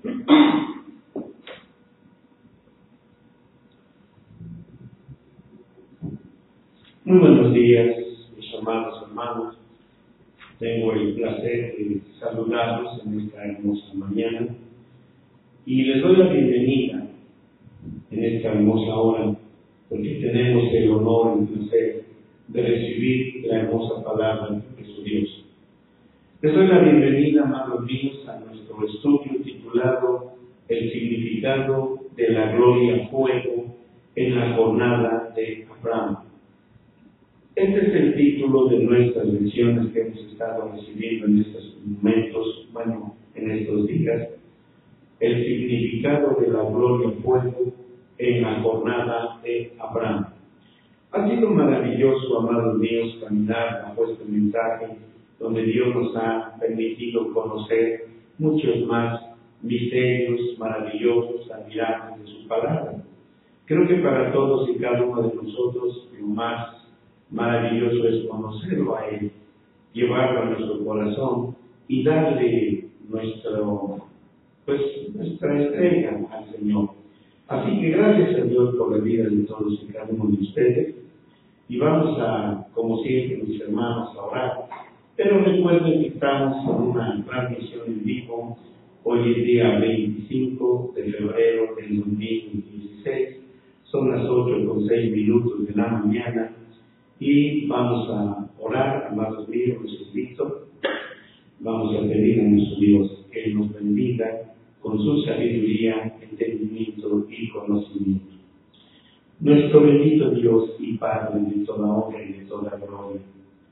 Muy buenos días, mis amados hermanos. Tengo el placer de saludarlos en esta hermosa mañana y les doy la bienvenida en esta hermosa hora, porque tenemos el honor y el placer de recibir la hermosa palabra de su Dios. Les doy la bienvenida, amados míos, a nuestro estudio titulado El significado de la gloria fuego en la jornada de Abraham. Este es el título de nuestras lecciones que hemos estado recibiendo en estos momentos, en estos días. El significado de la gloria fuego en la jornada de Abraham. Ha sido maravilloso, amados míos, caminar bajo este mensaje, donde Dios nos ha permitido conocer muchos más misterios maravillosos, admirables de su palabra. Creo que para todos y cada uno de nosotros, lo más maravilloso es conocerlo a Él, llevarlo a nuestro corazón y darle nuestra entrega al Señor. Así que gracias a Dios por la vida de todos y cada uno de ustedes. Y vamos a, como siempre, mis hermanos, a orar. Pero recuerden que estamos en una transmisión en vivo. Hoy es día 25 de febrero del 2016. Son las 8:06 de la mañana. Y vamos a orar, amados míos, los invito. Vamos a pedir a nuestro Dios que Él nos bendiga con su sabiduría, entendimiento y conocimiento. Nuestro bendito Dios y Padre de toda honra y de toda gloria,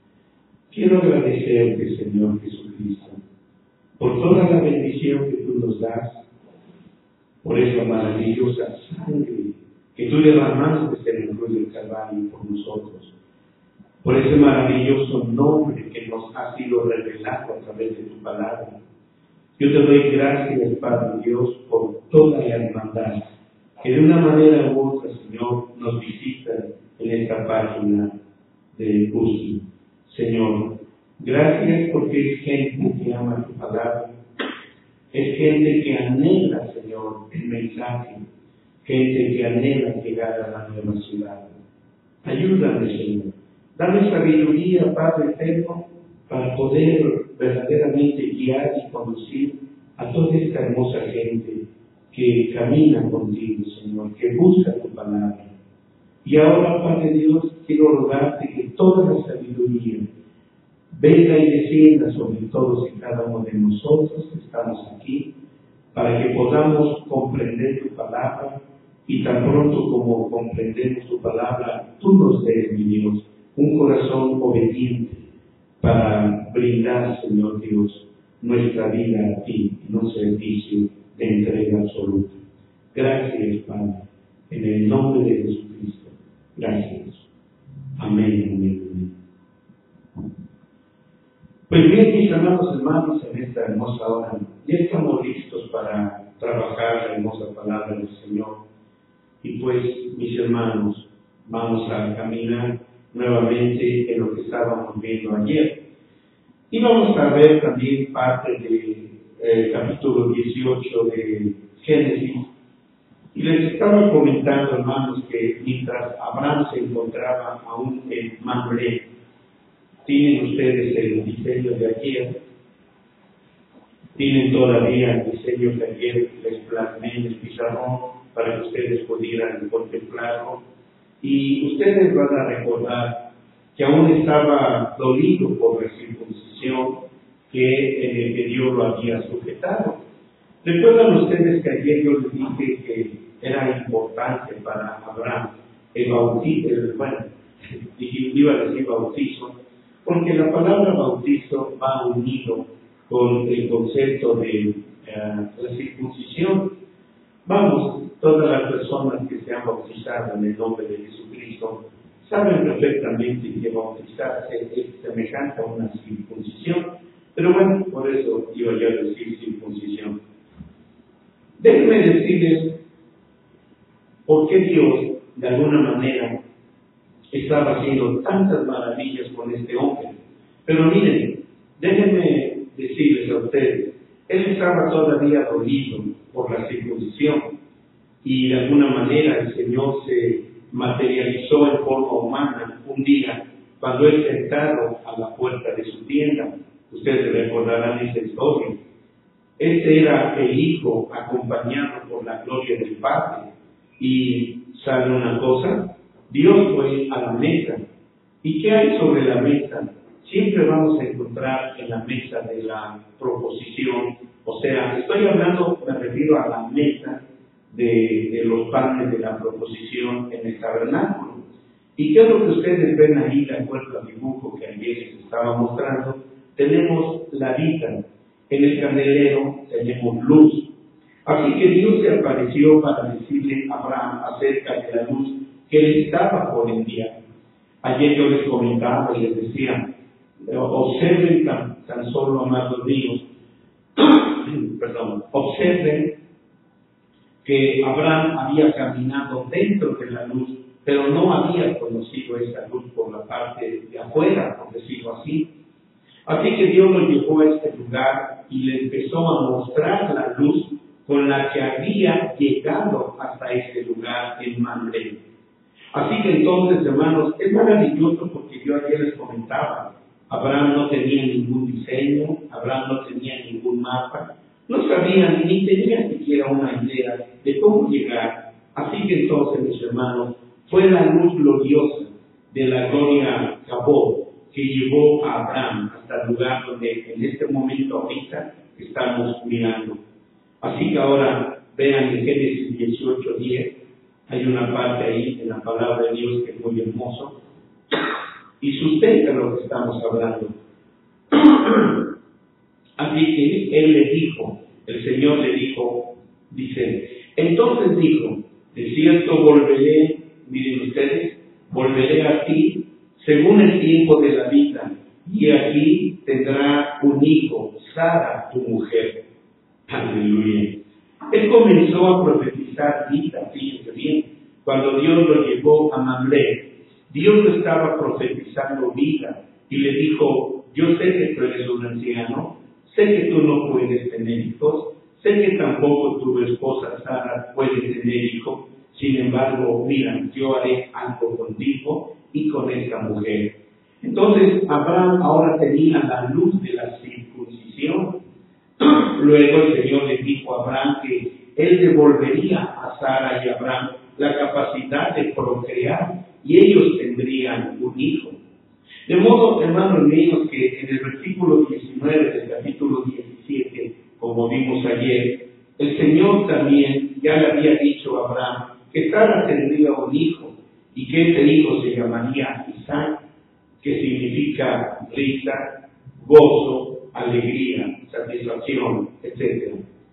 quiero agradecerte, Señor Jesucristo, por toda la bendición que tú nos das, por esa maravillosa sangre que tú derramaste en el cruz del Calvario por nosotros, por ese maravilloso nombre que nos ha sido revelado a través de tu palabra. Yo te doy gracias, Padre Dios, por toda la hermandad que de una manera u otra, Señor, nos visita en esta página de curso. Señor, gracias porque es gente que ama tu palabra, es gente que anhela, Señor, el mensaje, gente que anhela llegar a la nueva ciudad. Ayúdame, Señor. Dame sabiduría, Padre eterno, para poder verdaderamente guiar y conducir a toda esta hermosa gente que camina contigo, Señor, que busca tu palabra. Y ahora, Padre Dios, quiero rogarte que toda la sabiduría venga y descienda sobre todos y cada uno de nosotros que estamos aquí, para que podamos comprender tu palabra y tan pronto como comprendemos tu palabra, tú nos des, mi Dios, un corazón obediente para brindar, Señor Dios, nuestra vida a ti en un servicio de entrega absoluta. Gracias, Padre, en el nombre de Jesucristo. Gracias. Amén, amén, amén. Pues bien, mis amados hermanos, en esta hermosa hora, ya estamos listos para trabajar la hermosa palabra del Señor. Y pues, mis hermanos, vamos a caminar nuevamente en lo que estábamos viendo ayer. Y vamos a ver también parte del capítulo 18 de Génesis. Y les estaba comentando, hermanos, que mientras Abraham se encontraba aún en Mamre, tienen ustedes el diseño de ayer, tienen todavía el diseño que ayer les plasmé en el pizarrón para que ustedes pudieran contemplarlo. Y ustedes van a recordar que aún estaba dolido por la circuncisión que Dios lo había sujetado. ¿Recuerdan ustedes que ayer yo les dije que era importante para Abraham el bautizo, iba a decir bautizo, porque la palabra bautizo va unido con el concepto de la circuncisión? Vamos, todas las personas que se han bautizado en el nombre de Jesucristo saben perfectamente que bautizarse es semejante a una circuncisión, pero bueno, por eso iba yo a decir circuncisión. Déjenme decirles por qué Dios, de alguna manera, estaba haciendo tantas maravillas con este hombre. Pero miren, déjenme decirles a ustedes Él estaba todavía dolido por la circuncisión y de alguna manera el Señor se materializó en forma humana un día cuando él sentado a la puerta de su tienda. Ustedes recordarán esa historia. Este era el Hijo acompañado por la gloria del Padre. Y ¿sabe una cosa? Dios fue a la mesa. ¿Y qué hay sobre la mesa? Siempre vamos a encontrar en la mesa de la proposición, o sea, estoy hablando, me refiero a la mesa de los panes de la proposición en el tabernáculo. ¿Y qué es lo que ustedes ven ahí, de acuerdo al dibujo que ayer les estaba mostrando? Tenemos la vida, en el candelero tenemos luz. Así que Dios se apareció para decirle a Abraham acerca de la luz que él estaba por enviar. Ayer yo les comentaba y les decía, observen tan solo, amados míos, observen que Abraham había caminado dentro de la luz, pero no había conocido esa luz por la parte de afuera, por decirlo así. Así que Dios lo llevó a este lugar y le empezó a mostrar la luz con la que había llegado hasta este lugar en Mamre. Así que entonces, hermanos, es maravilloso porque yo ayer les comentaba, Abraham no tenía ningún diseño, Abraham no tenía ningún mapa, no sabía ni tenía siquiera una idea de cómo llegar. Así que entonces, mis hermanos, fue la luz gloriosa de la gloria Cabot que llevó a Abraham hasta el lugar donde en este momento ahorita estamos mirando. Así que ahora vean en Génesis 18:10, hay una parte ahí en la palabra de Dios que es muy hermoso y sustenta lo que estamos hablando. Así que él le dijo, el Señor le dijo, dice, entonces dijo, de cierto volveré, miren ustedes, volveré a ti según el tiempo de la vida, y aquí tendrá un hijo, Sara, tu mujer. Aleluya. Él comenzó a profetizar vida, fíjense bien, cuando Dios lo llevó a Mamre. Dios lo estaba profetizando vida y le dijo, yo sé que tú eres un anciano, sé que tú no puedes tener hijos, sé que tampoco tu esposa Sara puede tener hijos, sin embargo, mira, yo haré algo contigo y con esta mujer. Entonces, Abraham ahora tenía la luz de la circuncisión. Luego el Señor le dijo a Abraham que él devolvería a Sara y a Abraham la capacidad de procrear y ellos tendrían un hijo. De modo, hermanos míos, que en el versículo 19 del capítulo 17, como vimos ayer, el Señor también ya le había dicho a Abraham que Sara tendría un hijo y que ese hijo se llamaría Isaac, que significa risa, gozo, alegría, satisfacción, etc.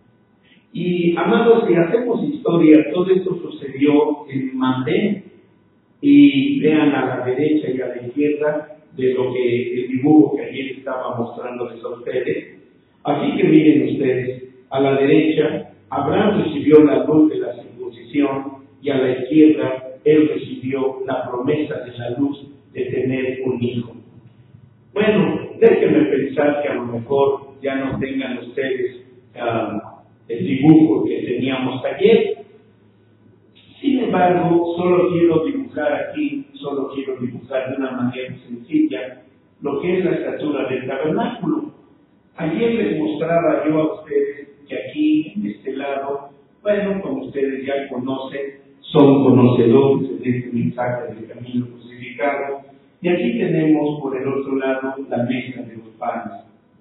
Y, amados, si hacemos historia, todo esto sucedió en Mamre. Y vean a la derecha y a la izquierda de lo que el dibujo que ayer estaba mostrándoles a ustedes. Así que miren ustedes, a la derecha, Abraham recibió la luz de la circuncisión y a la izquierda, él recibió la promesa de la luz de tener un hijo. Bueno, déjenme pensar que a lo mejor ya no tengan ustedes el dibujo que teníamos ayer. Sin embargo, solo quiero dibujar de una manera sencilla lo que es la estatura del tabernáculo. Ayer les mostraba yo a ustedes que aquí, en este lado, bueno, como ustedes ya conocen, son conocedores de este mensaje del camino crucificado. Y aquí tenemos por el otro lado la mesa de los panes.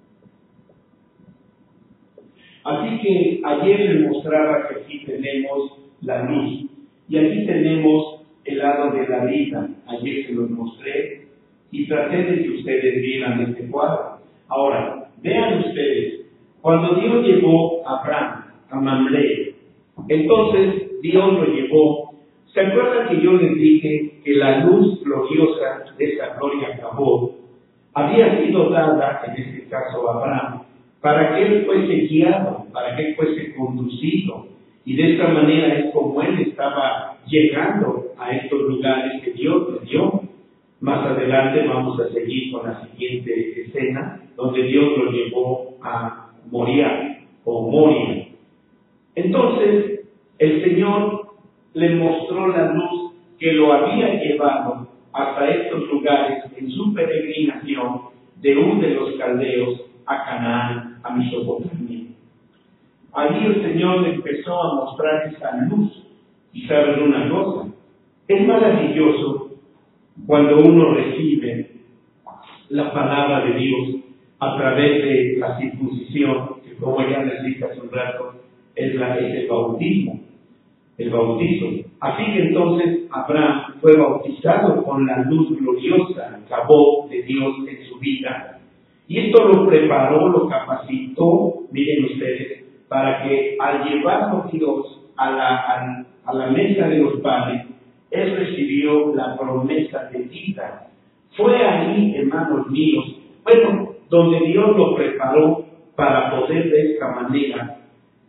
Así que ayer les mostraba que aquí tenemos la luz. Y aquí tenemos el lado de la vida. Ayer se los mostré y traté de que ustedes vieran este cuadro. Ahora, vean ustedes, cuando Dios llevó a Abraham a Mamre, entonces Dios lo llevó. ¿Se acuerdan que yo les dije que la luz gloriosa de esa gloria Cabot había sido dada, en este caso a Abraham, para que él fuese guiado, para que él fuese conducido? Y de esta manera es como él estaba llegando a estos lugares que Dios le dio. Más adelante vamos a seguir con la siguiente escena, donde Dios lo llevó a Moriah. o Moria. Entonces, el Señor le mostró la luz que lo había llevado hasta estos lugares en su peregrinación de Ur de los Caldeos a Canaán, a Mesopotamia. Allí el Señor le empezó a mostrar esa luz. Y saben una cosa, es maravilloso cuando uno recibe la palabra de Dios a través de la circuncisión, que como ya les dije hace un rato, es el bautismo, el bautizo. Así que entonces Abraham fue bautizado con la luz gloriosa, la voz de Dios en su vida. Y esto lo preparó, lo capacitó, miren ustedes, para que al llevarlo Dios a la mesa de los padres, él recibió la promesa de vida. Fue ahí, hermanos míos, donde Dios lo preparó para poder de esta manera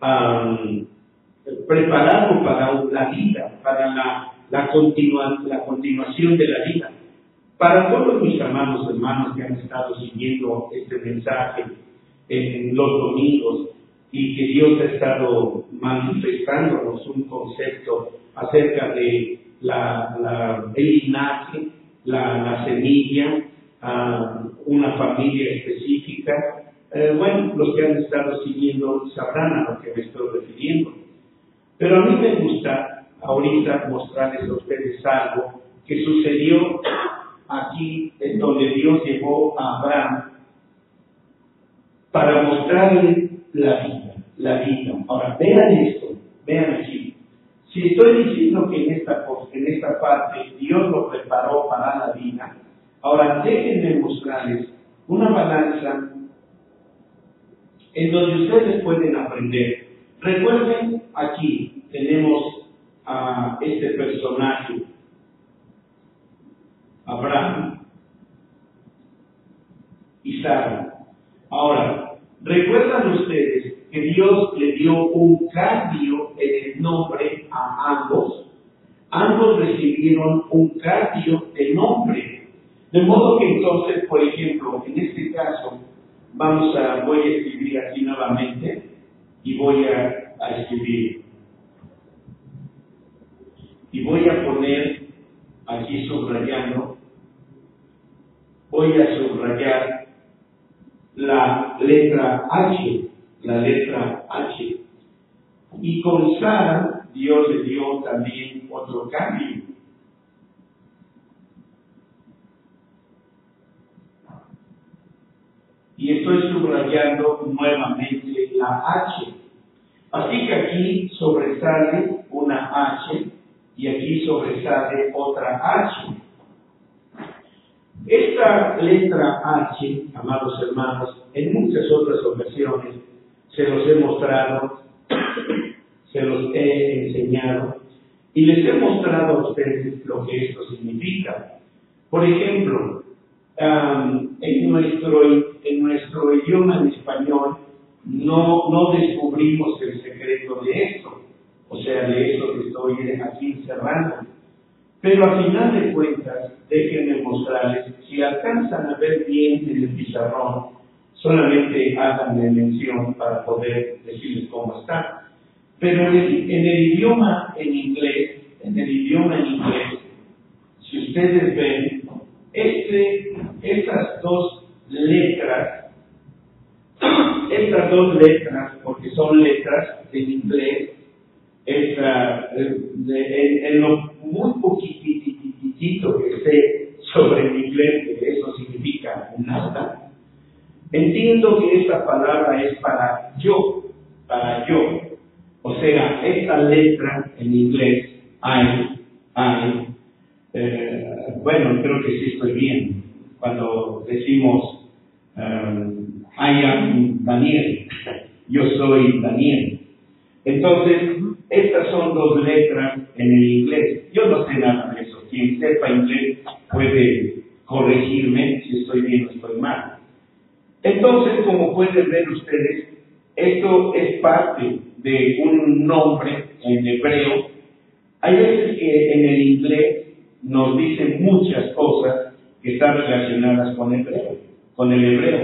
prepararlo para la vida, para la continuación de la vida. Para todos mis hermanos que han estado siguiendo este mensaje en los domingos y que Dios ha estado manifestándonos un concepto acerca de el linaje, la semilla, una familia específica. Los que han estado siguiendo sabrán a lo que me estoy refiriendo. Pero a mí me gusta ahorita mostrarles a ustedes algo que sucedió aquí, en donde Dios llevó a Abraham para mostrarle la vida. Ahora, vean esto, vean aquí. Si estoy diciendo que en esta parte Dios lo preparó para la vida, ahora déjenme mostrarles una balanza en donde ustedes pueden aprender. Recuerden, aquí tenemos a este personaje, Abraham y Sara. Ahora, ¿recuerdan ustedes que Dios le dio un cambio en el nombre a ambos? Ambos recibieron un cambio de nombre. De modo que entonces, por ejemplo, en este caso, voy a escribir aquí nuevamente y voy a escribir. Y voy a poner aquí subrayando, voy a subrayar la letra H, Y con Sara, Dios le dio también otro cambio. Y estoy subrayando nuevamente la H. Así que aquí sobresale una H y aquí sobresale otra H. Esta letra H, amados hermanos, en muchas otras ocasiones se los he mostrado, se los he enseñado y les he mostrado a ustedes lo que esto significa. Por ejemplo, en nuestro idioma en español no descubrimos el secreto de esto, o sea, de eso que estoy aquí encerrando. Pero al final de cuentas, déjenme mostrarles, si alcanzan a ver bien en el pizarrón, solamente háganme mención para poder decirles cómo está. Pero en el idioma en inglés, si ustedes ven, estas dos letras, porque son letras en inglés, en lo muy poquitito que sé sobre el inglés, que eso significa nada, entiendo que esta palabra es para yo. O sea, esta letra en inglés, creo que sí estoy bien. Cuando decimos, I am Daniel, yo soy Daniel. Entonces, estas son dos letras en el inglés. Yo no sé nada de eso. Quien sepa inglés puede corregirme si estoy bien o estoy mal. Entonces, como pueden ver ustedes, esto es parte de un nombre en hebreo. Hay veces que en el inglés nos dicen muchas cosas que están relacionadas con el hebreo.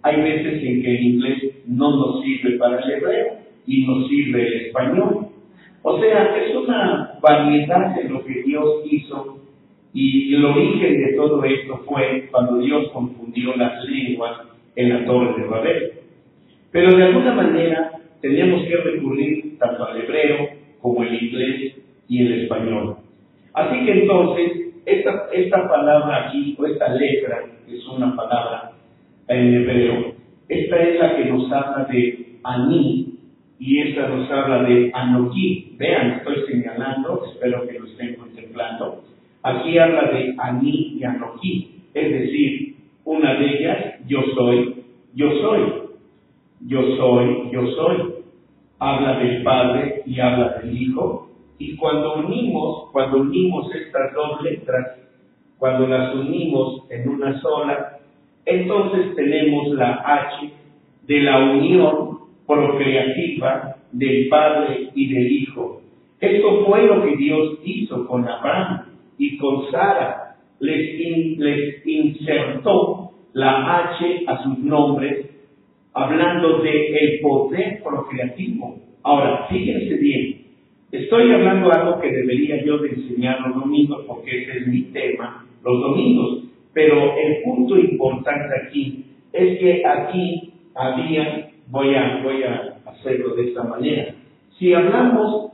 hay veces en que el inglés no nos sirve para el hebreo y nos sirve el español. O sea, es una variedad de lo que Dios hizo, y el origen de todo esto fue cuando Dios confundió las lenguas en la Torre de Babel. Pero de alguna manera tenemos que recurrir tanto al hebreo como el inglés y el español. Así que entonces, esta palabra aquí, o esta letra, es una palabra en hebreo, esta es la que nos habla de Aní, y esta nos habla de Anoquí. Vean, estoy señalando, espero que lo estén contemplando. Aquí habla de Aní y Anoquí, es decir, una de ellas, yo soy, yo soy, yo soy, yo soy. Habla del Padre y habla del Hijo, y cuando unimos estas dos letras, cuando las unimos en una sola, entonces tenemos la H de la unión procreativa del Padre y del Hijo. Esto fue lo que Dios hizo con Abraham y con Sara. Les insertó la H a sus nombres, hablando de el poder procreativo. Ahora, fíjense bien, estoy hablando de algo que debería yo de enseñar los domingos, porque ese es mi tema, los domingos. Pero el punto importante aquí es que aquí había, voy a hacerlo de esta manera. Si hablamos,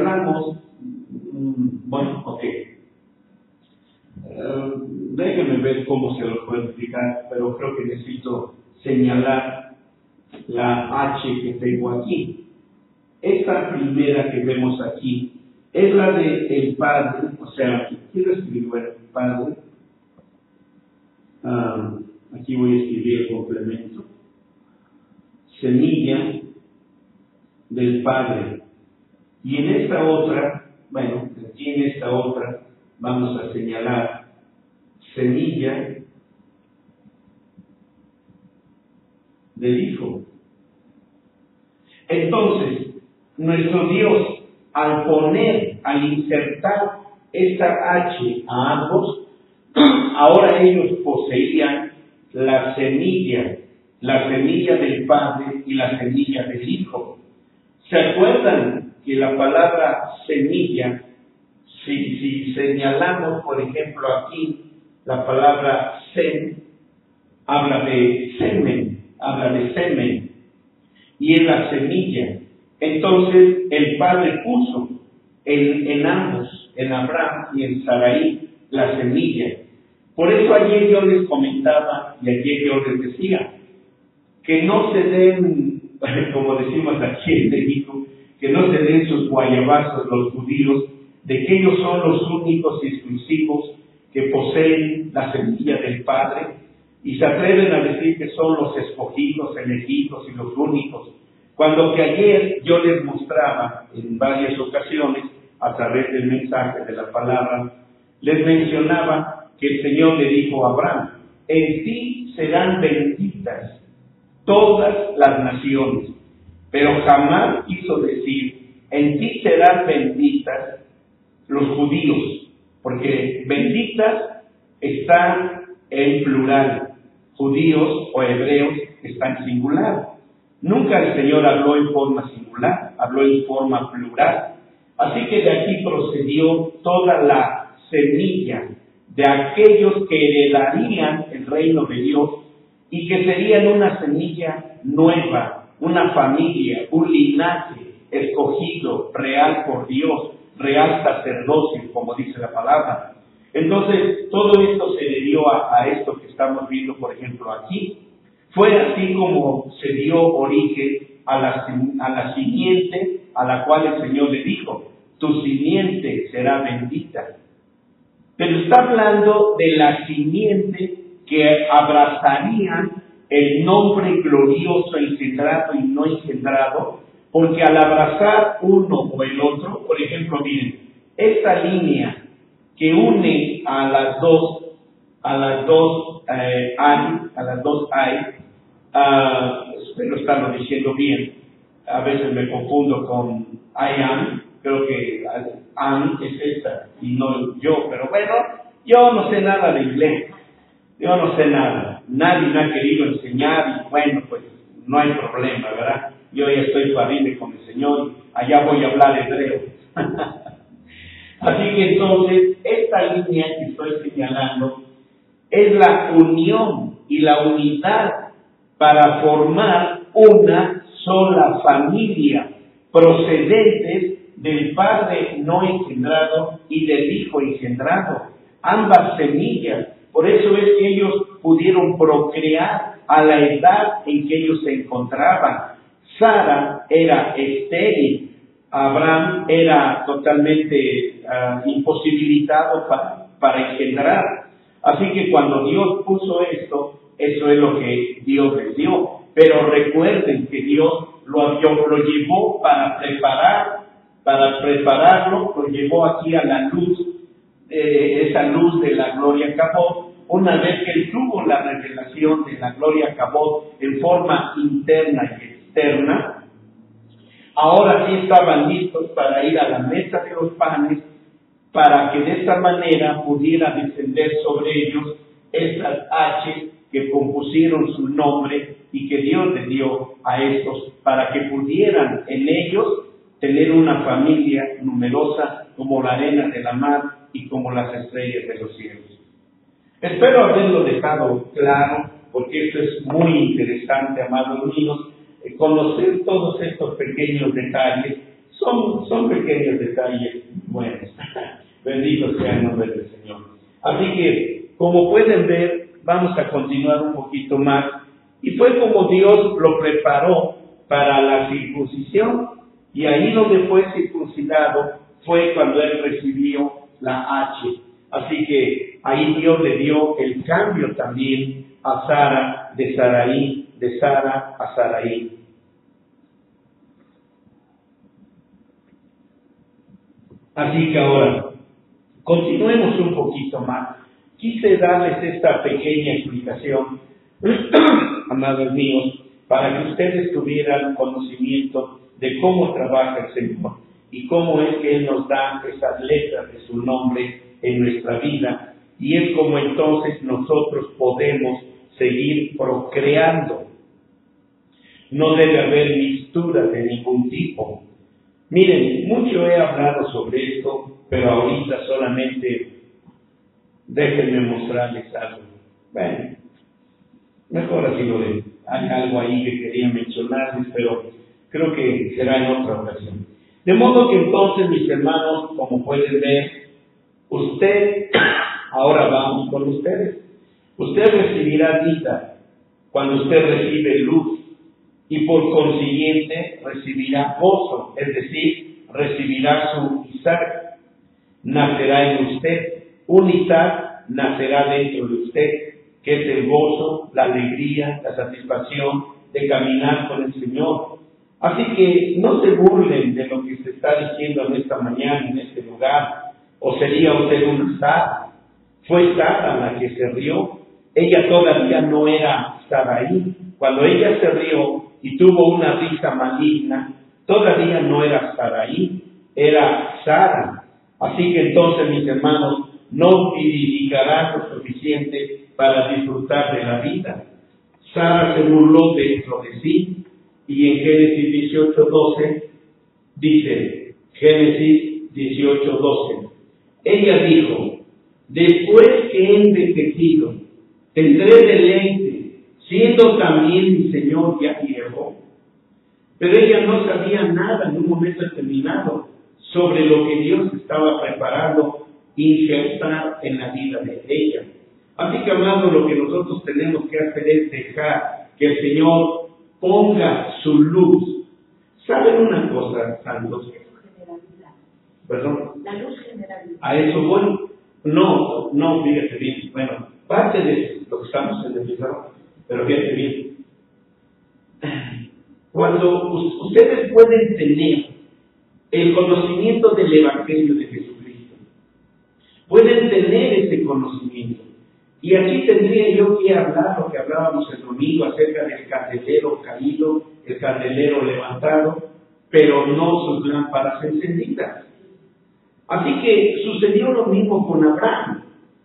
bueno, ok. Déjenme ver cómo se lo puedo explicar, pero creo que necesito señalar la H que tengo aquí. Esta primera que vemos aquí es la de el Padre, o sea, quiero escribir el Padre. Aquí voy a escribir el complemento. Semilla del Padre. Y en esta otra, bueno, aquí en esta otra vamos a señalar semilla del Hijo. Entonces, nuestro Dios, al insertar esta H a ambos, ahora ellos poseían la semilla del Padre y la semilla del Hijo. ¿Se acuerdan que la palabra semilla, si señalamos, por ejemplo, aquí la palabra sem, habla de semen, y es la semilla? Entonces el Padre puso en ambos, en Abraham y en Sarai, la semilla. Por eso ayer yo les comentaba y ayer yo les decía que no se den, como decimos aquí en México, que no se den sus guayabazos los judíos de que ellos son los únicos y exclusivos que poseen la semilla del Padre, y se atreven a decir que son los escogidos, elegidos y los únicos, cuando que ayer yo les mostraba en varias ocasiones, a través del mensaje de la palabra, les mencionaba que el Señor le dijo a Abraham: en ti serán benditas todas las naciones, pero jamás quiso decir en ti serán benditas los judíos, porque benditas están en plural, judíos o hebreos están en singular. Nunca el Señor habló en forma singular, habló en forma plural. Así que de aquí procedió toda la semilla de aquellos que heredarían el reino de Dios y que serían una semilla nueva, una familia, un linaje escogido, real por Dios, real sacerdocio, como dice la palabra. Entonces, todo esto se debió a esto que estamos viendo, por ejemplo, aquí. Fue así como se dio origen a la simiente a la cual el Señor le dijo: tu simiente será bendita. Pero está hablando de la simiente que abrazarían el nombre glorioso, engendrado y no engendrado, porque al abrazar uno o el otro, por ejemplo, miren, esta línea que une a las dos espero estarlo diciendo bien, a veces me confundo con I am, creo que am es esta y no yo, pero bueno, yo no sé nada de inglés, yo no sé nada. nadie me ha querido enseñar y bueno, pues no hay problema, ¿verdad? Yo ya estoy pariente con el Señor, allá voy a hablar hebreo. Así que entonces, esta línea que estoy señalando es la unión y la unidad para formar una sola familia, procedentes del Padre no engendrado y del Hijo engendrado, ambas semillas. Por eso es que ellos pudieron procrear a la edad en que ellos se encontraban. Sara era estéril, Abraham era totalmente imposibilitado para engendrar. Así que cuando Dios puso esto, eso es lo que Dios les dio. Pero recuerden que Dios lo llevó para prepararlo, lo llevó aquí a la luz, esa luz de la gloria Cabot. Una vez que él tuvo la revelación de la gloria Cabot en forma interna y externa, ahora sí estaban listos para ir a la mesa de los panes, para que de esta manera pudiera descender sobre ellos estas H que compusieron su nombre y que Dios le dio a estos, para que pudieran en ellos tener una familia numerosa como la arena de la mar y como las estrellas de los cielos. Espero haberlo dejado claro, porque esto es muy interesante, amados míos, conocer todos estos pequeños detalles. Son pequeños detalles buenos. Bendito sea el nombre del Señor. Así que, como pueden ver, vamos a continuar un poquito más. Y fue como Dios lo preparó para la circuncisión. Y ahí donde fue circuncidado fue cuando él recibió la H. Así que ahí Dios le dio el cambio también a Sara, de Saraí, de Sara a Saraí. Así que ahora, continuemos un poquito más. Quise darles esta pequeña explicación, amados míos, para que ustedes tuvieran conocimiento de cómo trabaja el Señor y cómo es que Él nos da esas letras de su nombre en nuestra vida. Y es como entonces nosotros podemos seguir procreando. No debe haber mistura de ningún tipo. Miren, mucho he hablado sobre esto, pero ahorita solamente déjenme mostrarles algo. Bueno, mejor así lo dejo. Hay algo ahí que quería mencionarles, pero creo que será en otra ocasión. De modo que entonces, mis hermanos, como pueden ver, ahora vamos con ustedes. Usted recibirá vida cuando usted recibe luz, y por consiguiente recibirá gozo, es decir, recibirá su Isaac. Nacerá en usted, un Isaac nacerá dentro de usted, que es el gozo, la alegría, la satisfacción de caminar con el Señor. Así que no se burlen de lo que se está diciendo en esta mañana, en este lugar. ¿O sería usted una Sara? Fue Sara la que se rió. Ella todavía no era Saraí. Cuando ella se rió y tuvo una risa maligna, todavía no era Saraí, era Sara. Así que entonces, mis hermanos, no vivificarán lo suficiente para disfrutar de la vida. Sara se burló dentro de sí, y en Génesis 18:12 dice, Génesis 18:12, ella dijo, después que he envejecido, tendré deleite, siendo también mi Señor ya viejo. Pero ella no sabía nada en un momento determinado sobre lo que Dios estaba preparando injertar en la vida de ella. Así que, amados, lo que nosotros tenemos que hacer es dejar que el Señor ponga su luz. ¿Saben una cosa, santos? ¿Perdón? La luz general. A eso voy. No, fíjate bien. Bueno, parte de lo que estamos en el libro, pero fíjate bien. Cuando ustedes pueden tener el conocimiento del Evangelio de Jesucristo, pueden tener ese conocimiento. Y aquí tendría yo que hablar lo que hablábamos el domingo acerca del candelero caído, el candelero levantado, pero no sus lámparas encendidas. Así que sucedió lo mismo con Abraham.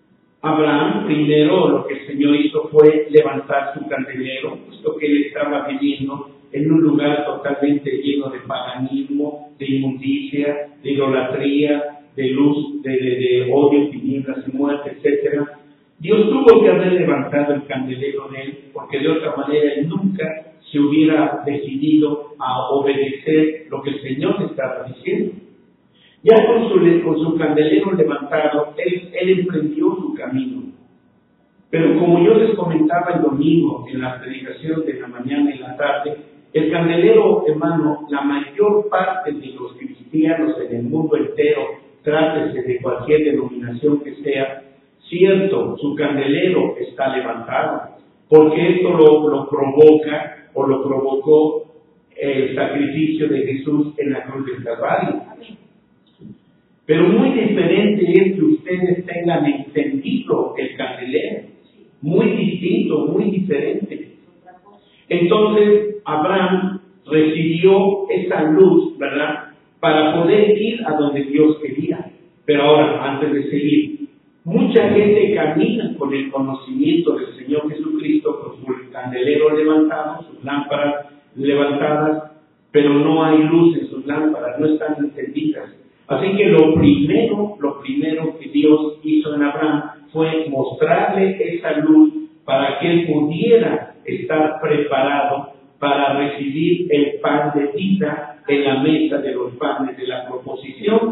Abraham, primero lo que el Señor hizo fue levantar su candelero, puesto que él estaba viviendo en un lugar totalmente lleno de paganismo, de inmundicia, de idolatría, de luz, de odio, tinieblas y muerte, etc. Dios tuvo que haber levantado el candelero de él, porque de otra manera él nunca se hubiera decidido a obedecer lo que el Señor le estaba diciendo. Ya con su candelero levantado, él emprendió su camino. Pero como yo les comentaba el domingo en la predicación de la mañana y la tarde, el candelero, hermano, la mayor parte de los cristianos en el mundo entero, trátese de cualquier denominación que sea, cierto, su candelero está levantado, porque esto lo provoca o lo provocó el sacrificio de Jesús en la cruz del Calvario. Pero muy diferente es que ustedes tengan encendido el candelero. Muy distinto, muy diferente. Entonces, Abraham recibió esa luz, ¿verdad?, para poder ir a donde Dios quería. Pero ahora, antes de seguir, mucha gente camina con el conocimiento del Señor Jesucristo, con su candelero levantado, sus lámparas levantadas, pero no hay luz en sus lámparas, no están encendidas. Así que lo primero que Dios hizo en Abraham fue mostrarle esa luz para que él pudiera estar preparado para recibir el pan de vida en la mesa de los panes de la proposición.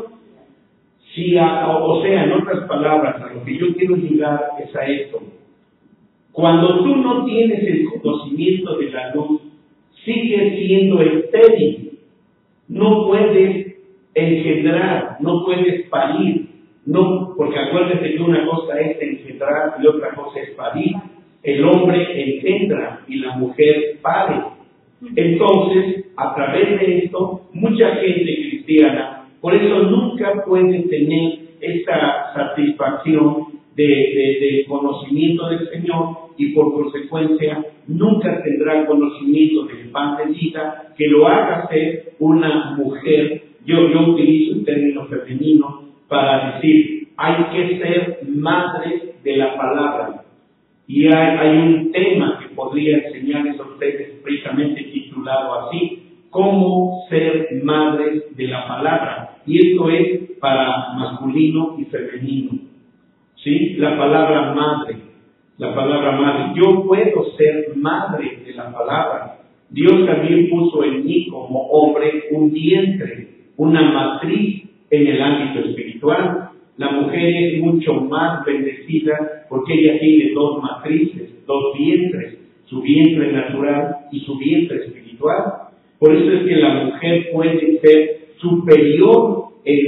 O sea, en otras palabras, a lo que yo quiero llegar es a esto. Cuando tú no tienes el conocimiento de la luz, sigues siendo estéril. No puedes engendrar, no puedes parir, no, porque acuérdate que una cosa es engendrar y otra cosa es parir. El hombre engendra y la mujer pare. Entonces, a través de esto, mucha gente cristiana, por eso nunca puede tener esa satisfacción de conocimiento del Señor y por consecuencia nunca tendrá conocimiento del pan de vida que lo haga ser una mujer. Yo utilizo el término femenino para decir, hay que ser madres de la palabra. Y hay un tema que podría enseñarles a ustedes precisamente titulado así, cómo ser madres de la palabra. Y esto es para masculino y femenino. ¿Sí? La palabra madre. Yo puedo ser madre de la palabra. Dios también puso en mí como hombre un vientre, una matriz en el ámbito espiritual. La mujer es mucho más bendecida porque ella tiene dos matrices, dos vientres, su vientre natural y su vientre espiritual. Por eso es que la mujer puede ser superior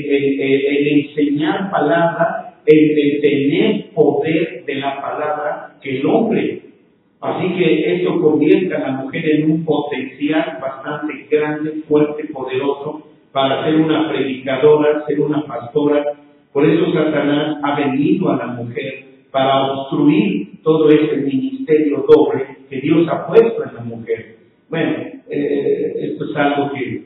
en enseñar palabra, en tener poder de la palabra que el hombre. Así que esto convierte a la mujer en un potencial bastante grande, fuerte, poderoso, para ser una predicadora, ser una pastora. Por eso Satanás ha venido a la mujer para obstruir todo ese ministerio doble que Dios ha puesto en la mujer. Bueno, esto es algo que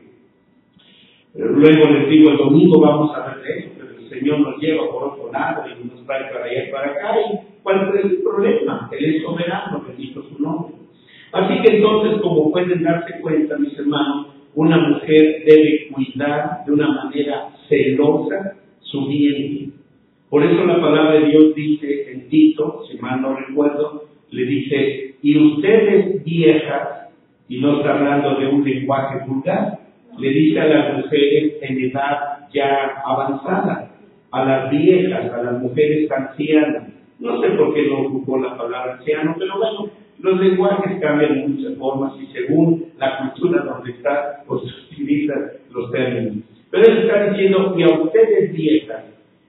luego les digo, el domingo vamos a ver de eso, pero el Señor nos lleva por otro lado y nos trae para allá y para acá. ¿Y cuál es el problema? Él es soberano, bendito su nombre. Así que entonces, como pueden darse cuenta, mis hermanos, una mujer debe cuidar de una manera celosa su vientre. Por eso la palabra de Dios dice en Tito, si mal no recuerdo, le dice, y ustedes viejas, y no está hablando de un lenguaje vulgar, le dice a las mujeres en edad ya avanzada, a las viejas, a las mujeres ancianas. No sé por qué no ocupó la palabra anciano, pero bueno, los lenguajes cambian de muchas formas y según la cultura donde está, pues se utilizan los términos. Pero él está diciendo, y a ustedes viejas,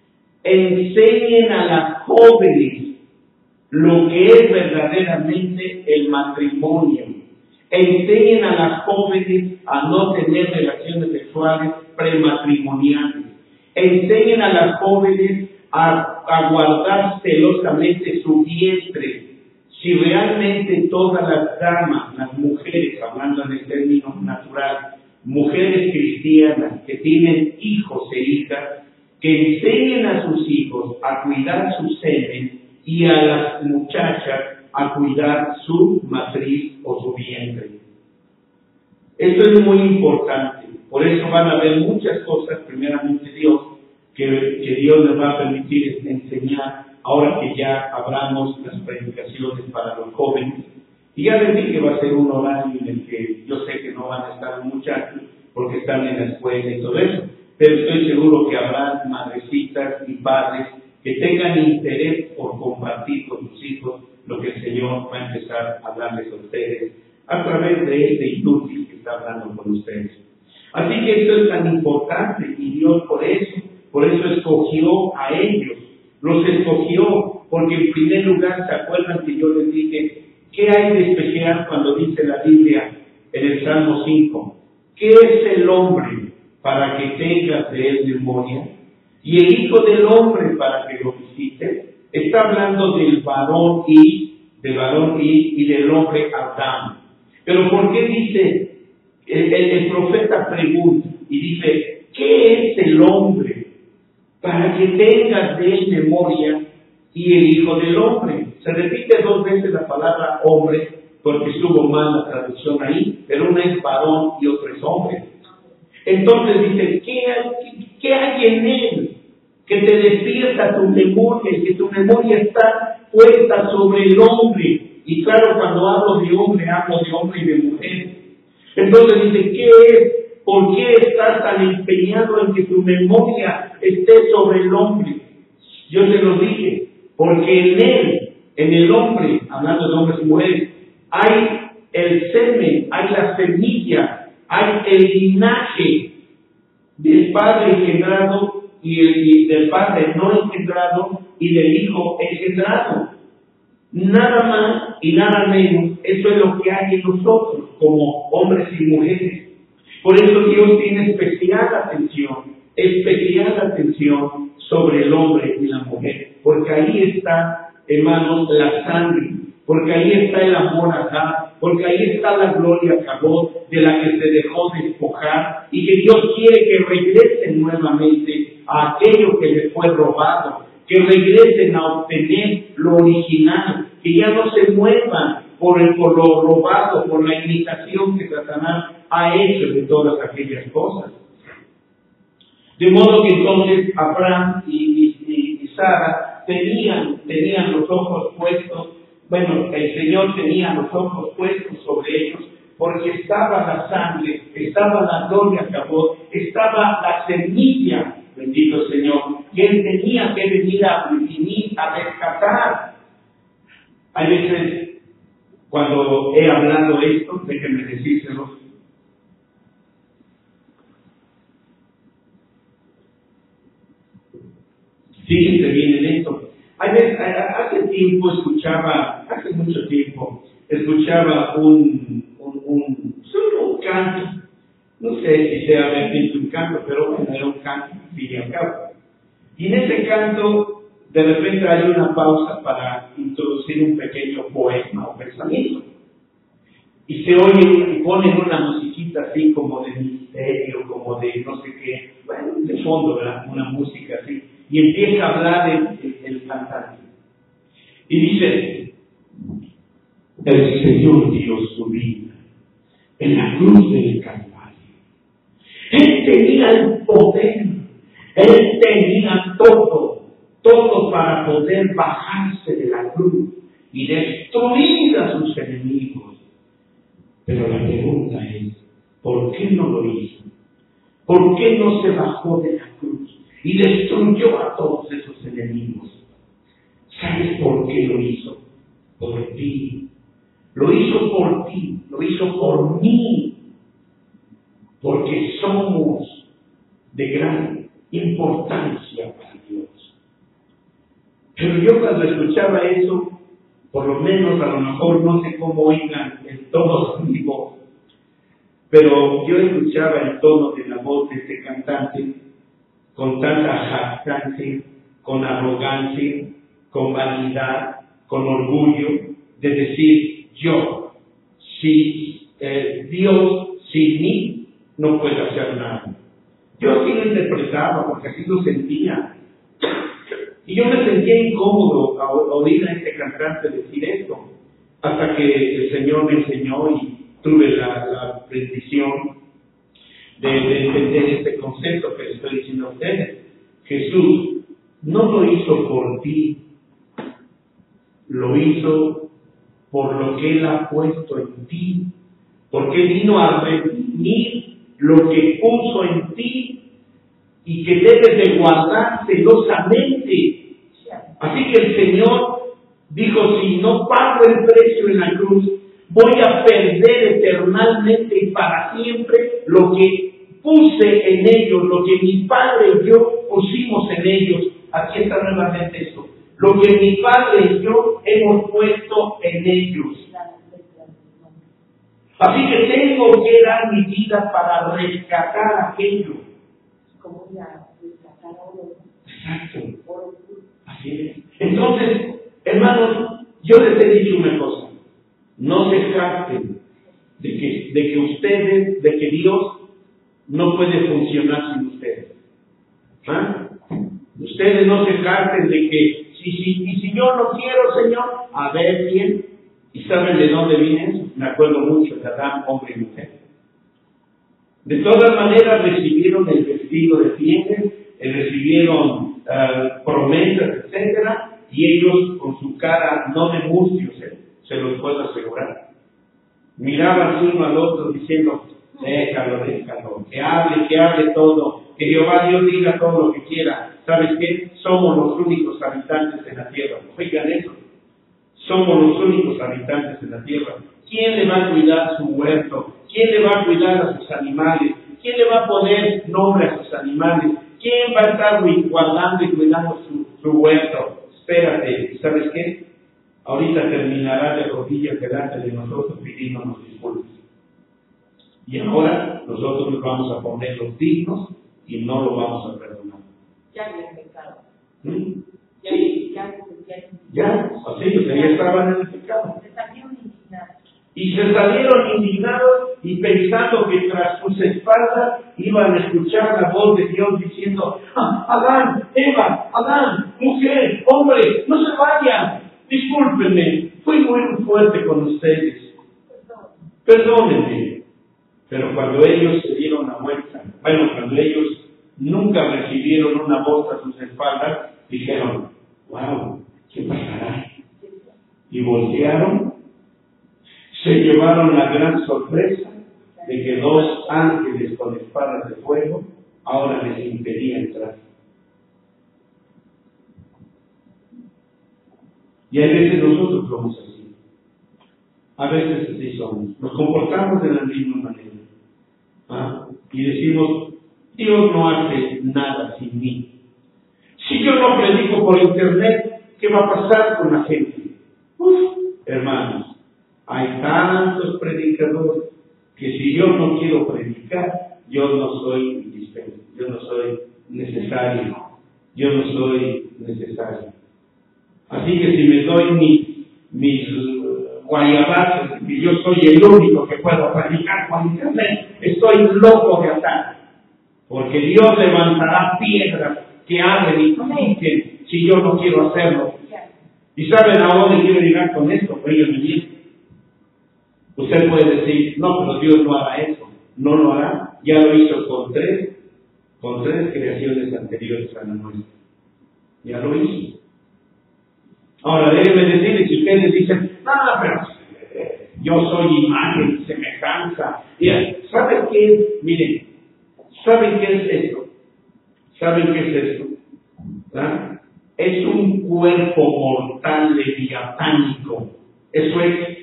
enseñen a las jóvenes lo que es verdaderamente el matrimonio. Enseñen a las jóvenes a no tener relaciones sexuales prematrimoniales. Enseñen a las jóvenes a guardar celosamente su vientre. Si realmente todas las damas, las mujeres, hablando en el término natural, mujeres cristianas que tienen hijos e hijas, que enseñen a sus hijos a cuidar su semen y a las muchachas a cuidar su matriz o su vientre. Esto es muy importante. Por eso van a haber muchas cosas, primeramente Dios, que Dios nos va a permitir enseñar ahora que ya abramos las predicaciones para los jóvenes. Y ya les dije que va a ser un horario en el que yo sé que no van a estar los muchachos porque están en la escuela y todo eso, pero estoy seguro que habrá madrecitas y padres que tengan interés por compartir con sus hijos lo que el Señor va a empezar a hablarles a ustedes a través de este inútil que está hablando con ustedes. Así que esto es tan importante y Dios por eso escogió a ellos, los escogió, porque en primer lugar, ¿se acuerdan que yo les dije qué hay de especial cuando dice la Biblia en el Salmo 5? ¿Qué es el hombre para que tengas de él memoria? Y el Hijo del Hombre para que lo visite. Está hablando del varón y del hombre Adán. Pero ¿por qué dice, el profeta pregunta y dice, ¿qué es el hombre para que tengas de él memoria y el Hijo del Hombre? Se repite 2 veces la palabra hombre porque estuvo mal la traducción ahí, pero uno es varón y otro es hombre. Entonces dice, ¿qué hay en él que te despierta tu memoria y que tu memoria está puesta sobre el hombre? Y claro, cuando hablo de hombre y de mujer. Entonces dice, ¿qué es? ¿Por qué estás tan empeñado en que tu memoria esté sobre el hombre? Yo te lo dije, porque en él, en el hombre, hablando de hombres y mujeres, hay el semen, hay la semilla, hay el linaje del Padre engendrado y del Padre no engendrado y del Hijo engendrado. Nada más y nada menos, eso es lo que hay en nosotros como hombres y mujeres. Por eso Dios tiene especial atención sobre el hombre y la mujer, porque ahí está, hermanos, la sangre, porque ahí está el amor acá, porque ahí está la gloria acabó de la que se dejó despojar y que Dios quiere que regresen nuevamente a aquello que les fue robado, que regresen a obtener lo original, que ya no se muevan por lo robado, por la imitación que Satanás ha hecho de todas aquellas cosas. De modo que entonces Abraham y Sara tenían los ojos puestos, el Señor tenía los ojos puestos sobre ellos, porque estaba la sangre, estaba la gloria acabó, estaba la semilla, bendito Señor, que Él tenía que venir a rescatar. Hay veces, cuando he hablado esto, déjenme decírselo, fíjense bien en esto. Hace mucho tiempo, escuchaba un canto. No sé si sea realmente un canto, pero bueno, era un canto, al fin y al cabo. Y en ese canto, de repente hay una pausa para introducir un pequeño poema o pensamiento. Y se oye, y ponen una musiquita así como de misterio, como de no sé qué, de fondo, ¿verdad? Una música así. Y empieza a hablar el cantante. Y dice, el Señor dio su vida en la cruz del Calvario. Él tenía el poder, Él tenía todo para poder bajarse de la cruz y destruir a sus enemigos. Pero la pregunta es, ¿por qué no lo hizo? ¿Por qué no se bajó de la cruz y destruyó a todos esos enemigos? ¿Sabes por qué lo hizo? Por ti. Lo hizo por ti, lo hizo por mí, porque somos de gran importancia para Dios. Pero yo cuando escuchaba eso, por lo menos a lo mejor no sé cómo oigan el tono de mi voz, pero yo escuchaba el tono de la voz de este cantante con tanta jactancia, con arrogancia, con vanidad, con orgullo, de decir, Dios sin mí no puede hacer nada. Yo así lo interpretaba, porque así lo sentía. Y yo me sentía incómodo a oír a este cantante decir esto, hasta que el Señor me enseñó y tuve la bendición de entender este concepto que les estoy diciendo a ustedes. Jesús no lo hizo por ti, lo hizo por lo que Él ha puesto en ti, porque vino a redimir lo que puso en ti y que debes de guardar celosamente. Así que el Señor dijo, si no pago el precio en la cruz, voy a perder eternamente y para siempre lo que puse en ellos, lo que mi Padre y yo pusimos en ellos. Aquí está nuevamente esto. Lo que mi Padre y yo hemos puesto en ellos. Así que tengo que dar mi vida para rescatar aquello. Como ya rescatar oro. Exacto. Así es. Entonces, hermanos, yo les he dicho una cosa. No se jacten de que ustedes, de que Dios no puede funcionar sin ustedes. ¿Ah? Ustedes no se jacten de que, y si yo no quiero, Señor, a ver quién. ¿Y saben de dónde viene eso? Me acuerdo mucho de Adán, hombre y mujer. De todas maneras recibieron el vestido de pieles, recibieron promesas, etcétera, y ellos con su cara no de mustio, se los puedo asegurar. Miraban uno al otro diciendo, déjalo, que hable todo, que Jehová Dios diga todo lo que quiera. ¿Sabes qué? Somos los únicos habitantes en la tierra. Oigan eso. Somos los únicos habitantes en la tierra. ¿Quién le va a cuidar su huerto? ¿Quién le va a cuidar a sus animales? ¿Quién le va a poner nombre a sus animales? ¿Quién va a estar guardando y cuidando su huerto? Espérate, ¿sabes qué? Ahorita terminará de rodillas delante de nosotros pidiéndonos disculpas. Y ahora nosotros nos vamos a poner los dignos y no lo vamos a perdonar. Ya había pecado. Ya, así, o sea, ya estaban en el pecado. Se salieron indignados. Y se salieron indignados y pensando que tras sus espaldas iban a escuchar la voz de Dios diciendo, Adán, Eva, Adán, mujer, hombre, no se vayan, discúlpenme, fui muy fuerte con ustedes, perdónenme. Pero cuando ellos se dieron la vuelta, cuando ellos nunca recibieron una voz a sus espaldas, dijeron, wow, ¿qué pasará? Y voltearon, se llevaron la gran sorpresa de que dos ángeles con espadas de fuego ahora les impedían entrar. Y a veces nosotros somos así. A veces así somos. Nos comportamos de la misma manera. Y decimos, Dios no hace nada sin mí. Si yo no predico por internet, ¿qué va a pasar con la gente? Hermanos, hay tantos predicadores que si yo no quiero predicar, yo no soy indispensable, yo no soy necesario, Así que si me doy mis guayabazos, y yo soy el único que puedo predicar por internet, estoy loco de atar, porque Dios levantará piedras que abren y prediquen si yo no quiero hacerlo. ¿Y saben a dónde quiero llegar con esto? Ellos me dicen. Usted puede decir, no, pero Dios no hará eso. No lo hará. Ya lo hizo con tres creaciones anteriores a la nuestra. Ya lo hizo. Ahora, déjenme decirles, si ustedes dicen, pero yo soy imagen y semejanza. ¿Saben qué es? Miren, ¿saben qué es esto? ¿Saben qué es esto? ¿Ah? Es un cuerpo mortal leviatánico. Eso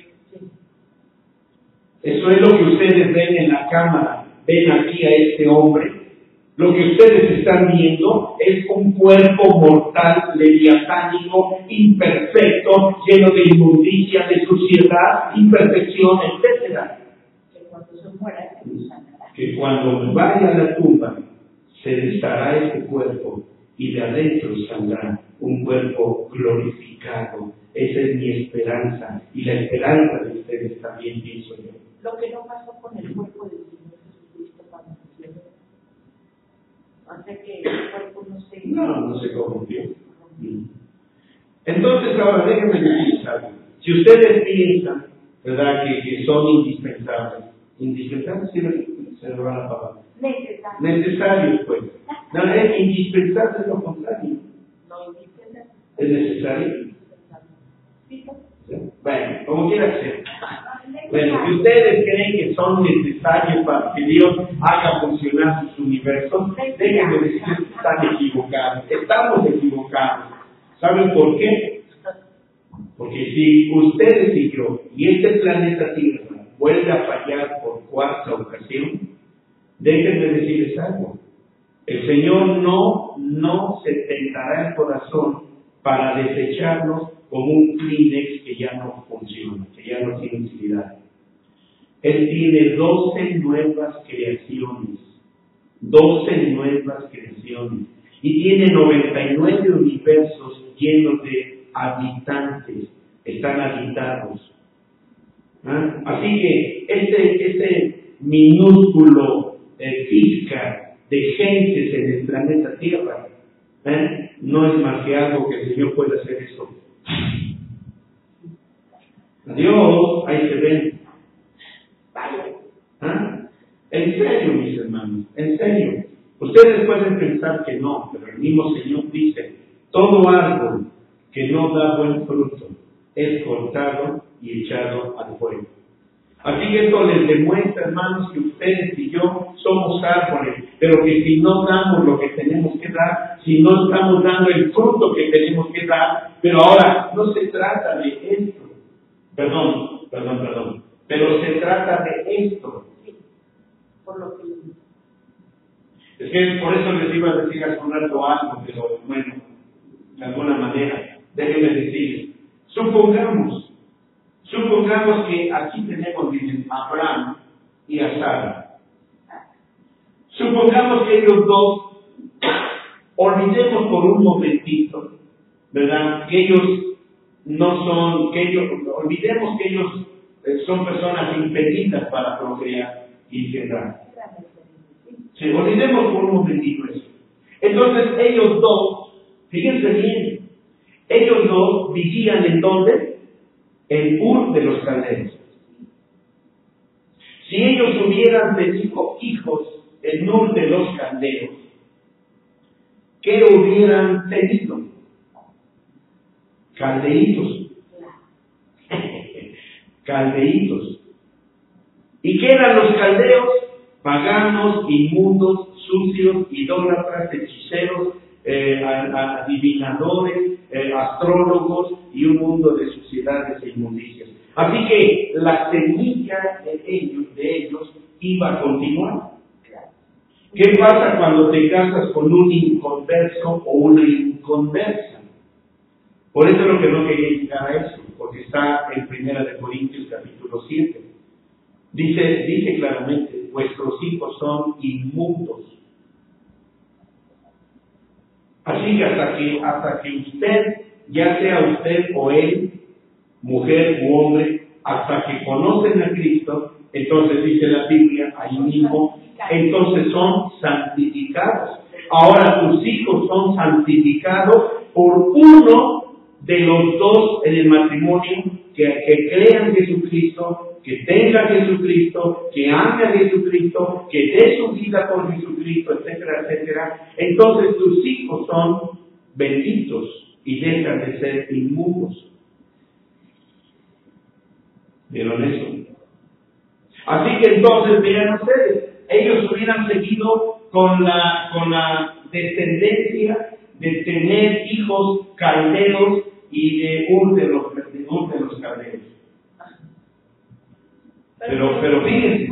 es lo que ustedes ven en la cámara. Ven aquí a este hombre. Lo que ustedes están viendo es un cuerpo mortal leviatánico, imperfecto, lleno de inmundicia, de suciedad, imperfección, etc. Que cuando se muera, que cuando vaya a la tumba, se deshará este cuerpo y de adentro saldrá un cuerpo glorificado. Esa es mi esperanza y la esperanza de ustedes también, pienso yo. Lo que no pasó con el cuerpo del Señor Jesucristo cuando nació. Hace que el cuerpo no se corrompió. Entonces, ahora déjenme decirles algo. Si ustedes piensan, ¿verdad?, que son indispensables, sí, se me va la palabra. Necesarios, pues. No, es indispensable, es lo contrario. No indispensable. Es necesario. ¿Sí? Bueno, como quiera que sea. Bueno, si ustedes creen que son necesarios para que Dios haga funcionar sus universos, déjenme decirles que están equivocados. Estamos equivocados. ¿Saben por qué? Porque si ustedes y yo, y este planeta Tierra, vuelve a fallar por cuarta ocasión, déjenme decirles algo. El Señor no se tentará el corazón para desecharnos como un Kleenex que ya no funciona, que ya no tiene utilidad. Él tiene 12 nuevas creaciones. 12 nuevas creaciones. Y tiene 99 universos llenos de habitantes. Están habitados. ¿Ah? Así que este minúsculo fiscal de gentes en el planeta Tierra no es más que algo que el Señor puede hacer eso. Adiós, ahí se ven. ¿Ah? En serio, mis hermanos, en serio. Ustedes pueden pensar que no, pero el mismo Señor dice, todo árbol que no da buen fruto es cortado y echado al fuego. Así que esto les demuestra, hermanos, que ustedes y yo somos árboles, pero que si no damos lo que tenemos que dar, si no estamos dando el fruto que tenemos que dar, pero ahora no se trata de esto. Perdón. Pero se trata de esto. Por lo que es que por eso les iba a decir hace un rato algo, pero bueno, de alguna manera, déjenme decir, supongamos que aquí tenemos, dicen, a Abraham y a Sara. Supongamos que ellos dos, olvidemos por un momentito, ¿verdad?, que ellos no son, olvidemos que ellos son personas impedidas para procrear y generar. Sí, olvidemos por un momentito eso. Entonces ellos dos, fíjense bien, ellos dos vivían ¿en dónde? En Ur de los Caldeos. Si ellos hubieran tenido hijos en Ur de los Caldeos, ¿qué hubieran tenido? Caldeitos. Caldeitos. ¿Y qué eran los caldeos? Paganos, inmundos, sucios, idólatras, hechiceros, adivinadores, astrólogos y un mundo de suciedades e inmundicias. Así que la semilla de ellos iba a continuar. ¿Qué pasa cuando te casas con un inconverso o una inconversa? Por eso es lo que no quería llegar a eso, porque está en 1 Corintios capítulo 7. Dice claramente, vuestros hijos son inmundos. Así que hasta que usted, ya sea usted o él, mujer u hombre, hasta que conocen a Cristo, entonces dice la Biblia ahí mismo, entonces son santificados. Ahora tus hijos son santificados por uno de los dos en el matrimonio que crean Jesucristo, que tenga Jesucristo, que ame a Jesucristo, que dé su vida por Jesucristo, etcétera, etcétera. Entonces tus hijos son benditos y dejan de ser inmundos. ¿Vieron eso? Así que entonces, vean ustedes, ellos hubieran seguido con la descendencia de tener hijos caldeos y de Ur de los caldeos. Pero fíjense.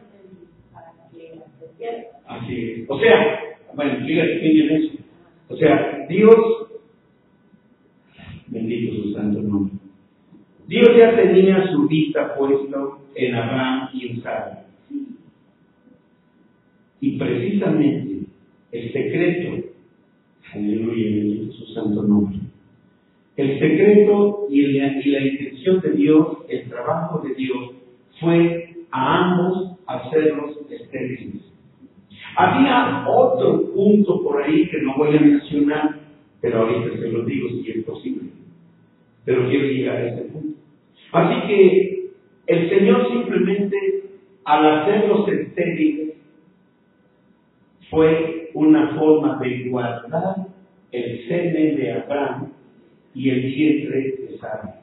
Así es. O sea, bueno, fíjense eso. O sea, Dios, bendito su santo nombre, Dios ya tenía su vista puesto en Abraham y en Sara. Y precisamente el secreto, aleluya, bendito su santo nombre, el secreto y la intención de Dios, el trabajo de Dios, fue a ambos hacerlos estériles. Había otro punto por ahí que no voy a mencionar, pero ahorita se lo digo si es posible. Pero quiero llegar a ese punto. Así que el Señor simplemente, al hacerlos estériles, fue una forma de guardar el semen de Abraham y el vientre de Sara.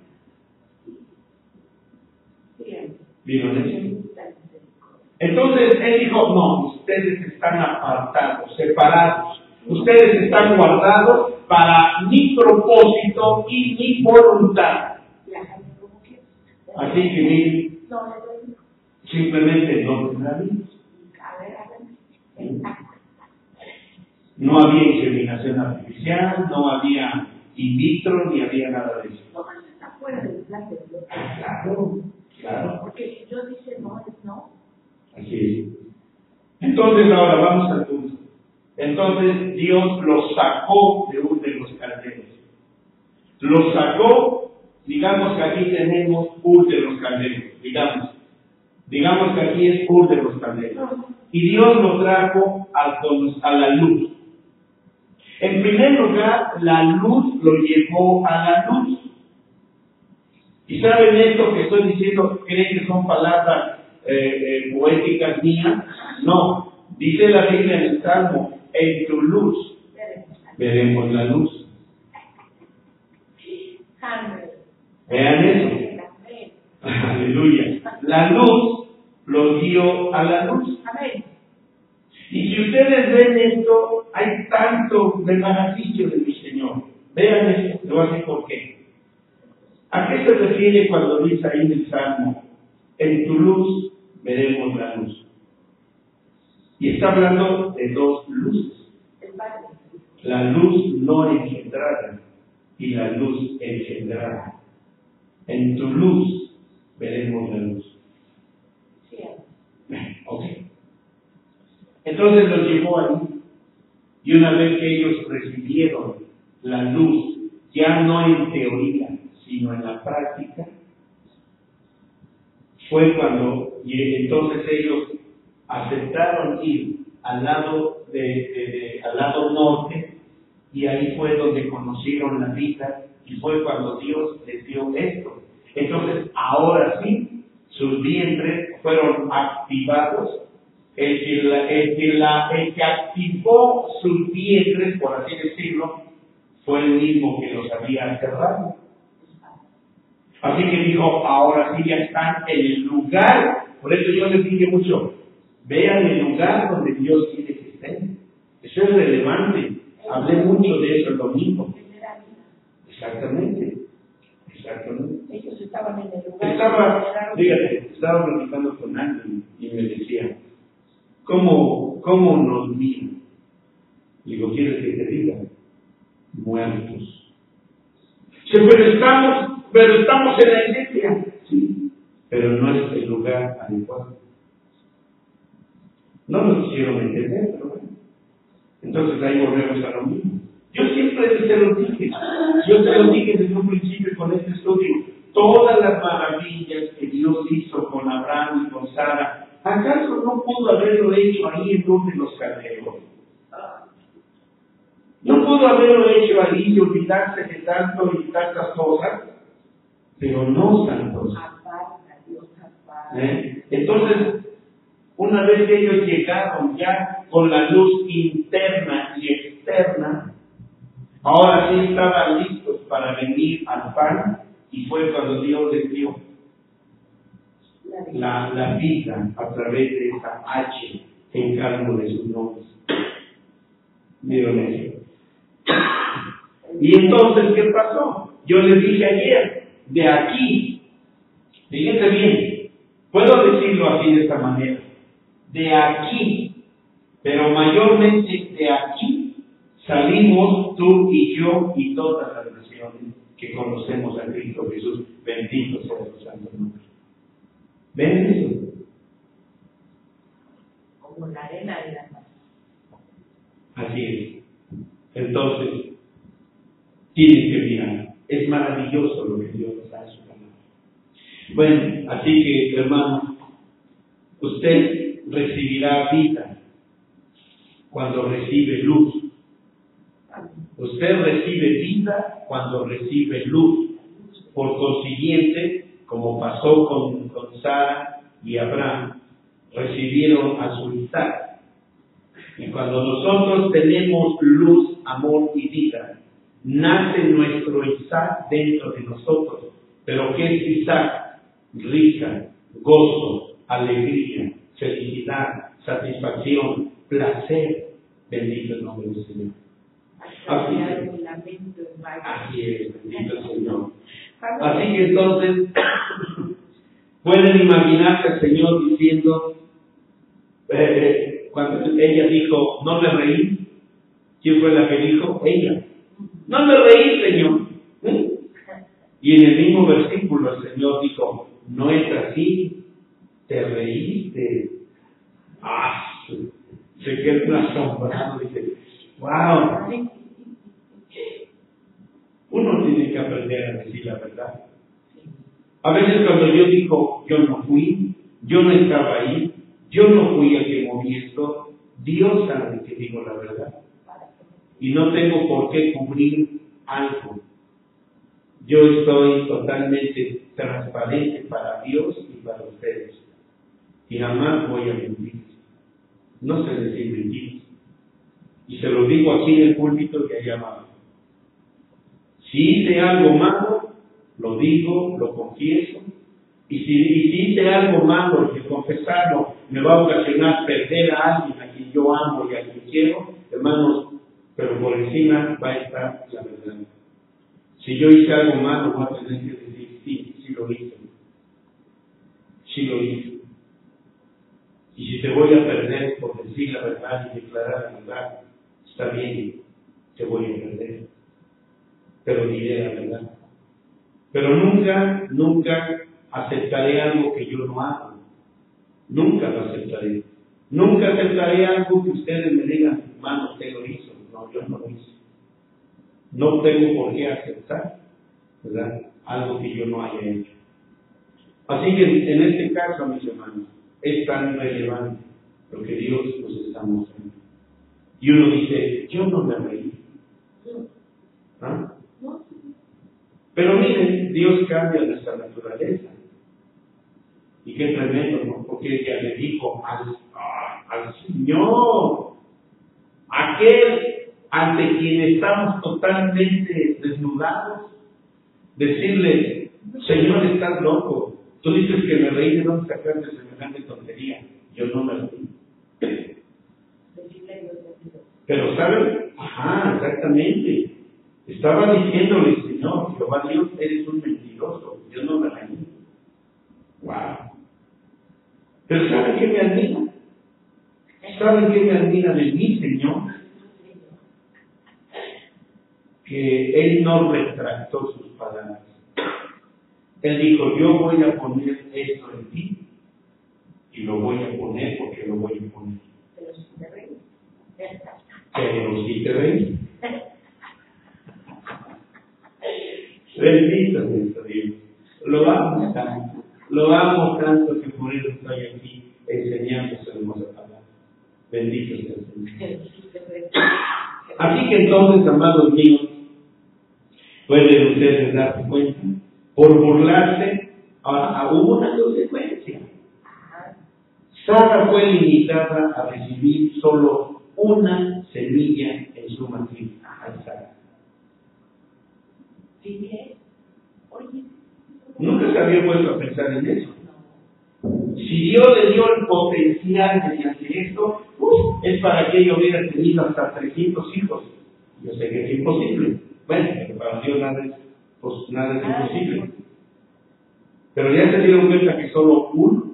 ¿Vieron eso? Entonces él dijo, no, ustedes están apartados, separados. Ustedes están guardados para mi propósito y mi voluntad. Así que miren, simplemente no tendrá vida. No había inseminación artificial, no había in vitro, ni había nada de eso. Todo eso está fuera del plan de Dios. Claro. Porque si Dios dice no, es no. Así es. Entonces ahora vamos al punto. Entonces Dios los sacó de los calderos. Los sacó, digamos que aquí tenemos Ur de los calderos, digamos que aquí es Ur de los calderos. Y Dios lo trajo a la luz. En primer lugar, la luz lo llevó a la luz. ¿Y saben esto que estoy diciendo? ¿Creen que son palabras poéticas mías? No. Dice la Biblia en el Salmo, en tu luz veremos la luz. Vean eso. Aleluya. La luz lo dio a la luz. Y si ustedes ven esto, hay tanto beneficio de mi Señor. Vean esto, le voy a decir por qué. ¿A qué se refiere cuando dice ahí en el Salmo, en tu luz veremos la luz? Y está hablando de dos luces. La luz no engendrada y la luz engendrada. En tu luz veremos la luz. Ok. Entonces los llevó ahí. Y una vez que ellos recibieron la luz, ya no en teoría, sino en la práctica, fue cuando entonces ellos aceptaron ir al lado al lado norte, y ahí fue donde conocieron la vida, y fue cuando Dios les dio esto. Entonces ahora sí, sus vientres fueron activados. El que activó sus vientres, por así decirlo, fue el mismo que los había cerrado. Así que dijo, ahora sí ya están en el lugar. Por eso yo les dije mucho, vean el lugar donde Dios quiere que estén. Eso es relevante. Hablé mucho de eso el domingo. Exactamente. Ellos estaban en el lugar. Estaba platicando con alguien y me decía, ¿cómo nos miran? Digo, ¿quieres que te diga? Muertos. Pero estamos en la iglesia. Sí, pero no es el lugar adecuado. No nos quisieron entender, pero bueno. Entonces ahí volvemos a lo mismo. Yo siempre se lo dije. Yo te lo dije desde un principio con este estudio. Todas las maravillas que Dios hizo con Abraham y con Sara, ¿acaso no pudo haberlo hecho ahí en donde los calderos? No pudo haberlo hecho ahí y olvidarse de tanto y tantas cosas, pero no santos. Entonces, una vez que ellos llegaron ya con la luz interna y externa, ahora sí estaban listos para venir al pan, y fue cuando Dios les dio la vida a través de esa H en cada uno de sus nombres. ¿Vieron eso? Y entonces, ¿qué pasó? Yo les dije ayer, de aquí, fíjense bien, puedo decirlo así de esta manera, de aquí, pero mayormente de aquí, salimos tú y yo y todas las naciones que conocemos a Cristo Jesús. Bendito sea su santo nombre. ¿Ven eso? Como la arena de la mar. Así es. Entonces, tienen que mirar. Es maravilloso lo que Dios nos da en su palabra. Bueno, así que, hermano, usted recibirá vida cuando recibe luz. Usted recibe vida cuando recibe luz. Por consiguiente, como pasó con Sara y Abraham, recibieron a su Isaac. Y cuando nosotros tenemos luz, amor y vida, nace nuestro Isaac dentro de nosotros. Pero ¿qué es Isaac? Risa, gozo, alegría, felicidad, satisfacción, placer. Bendito el nombre del Señor. Así es, bendito el Señor. Así que entonces, pueden imaginarse al Señor diciendo, cuando ella dijo, no me reí. ¿Quién fue la que dijo? Ella. No me reí, Señor. Y en el mismo versículo el Señor dijo, no es así, te reíste. Se quedó asombrado, dice, wow. Uno tiene que aprender a decir la verdad. A veces cuando yo digo, yo no fui, yo no estaba ahí, yo no fui el que moví esto, Dios sabe que digo la verdad. Y no tengo por qué cubrir algo. Yo estoy totalmente transparente para Dios y para ustedes. Y jamás voy a mentir. No sé decir mentiras. Y se lo digo aquí en el púlpito que allá abajo. Si hice algo malo, lo digo, lo confieso. Y si hice algo malo, y confesarlo me va a ocasionar perder a alguien a quien yo amo y a quien quiero, hermanos, pero por encima va a estar la verdad. Si yo hice algo malo, voy a tener que decir, sí lo hice. Sí lo hice. Y si te voy a perder por decir la verdad y declarar la verdad, está bien, te voy a perder. Pero diré la verdad. Pero nunca aceptaré algo que yo no hago. Nunca lo aceptaré. Nunca aceptaré algo que ustedes me digan, hermano, usted lo hizo. No, yo no lo hice. No tengo por qué aceptar, ¿verdad?, algo que yo no haya hecho. Así que en este caso, mis hermanos, es tan relevante lo que Dios nos está mostrando. Y uno dice, yo no me reí. ¿Ah? Pero miren, Dios cambia nuestra naturaleza. Y qué tremendo, ¿no? Porque ella le dijo al Señor, aquel ante quien estamos totalmente desnudados, decirle, Señor, estás loco. Tú dices que me reí, ¿de dónde sacaste semejante tontería? Yo no me reí. Pero ¿saben? Exactamente. Estaba diciéndole, Señor, Jehová Dios, eres un mentiroso. Yo no me reí. Wow. Pero ¿saben qué me admira? ¿Saben qué me admira de mí, Señor? Que Él no retractó sus palabras. Él dijo, yo voy a poner esto en ti. Y lo voy a poner porque lo voy a poner. Pero si te reí. Pero si te reí. Bendito sea Dios. Lo amo tanto que por eso estoy aquí enseñando su hermosa palabra. Bendito sea el Señor. Así que entonces, amados míos, pueden ustedes darse cuenta, por burlarse, hubo una consecuencia. Sara fue limitada a recibir solo una semilla en su matriz. Nunca se había puesto a pensar en eso. Si Dios le dio el potencial mediante esto, es para que ella hubiera tenido hasta 300 hijos. Yo sé que es imposible. Bueno, pero para Dios nada es imposible. Pero ya se dieron cuenta que solo uno.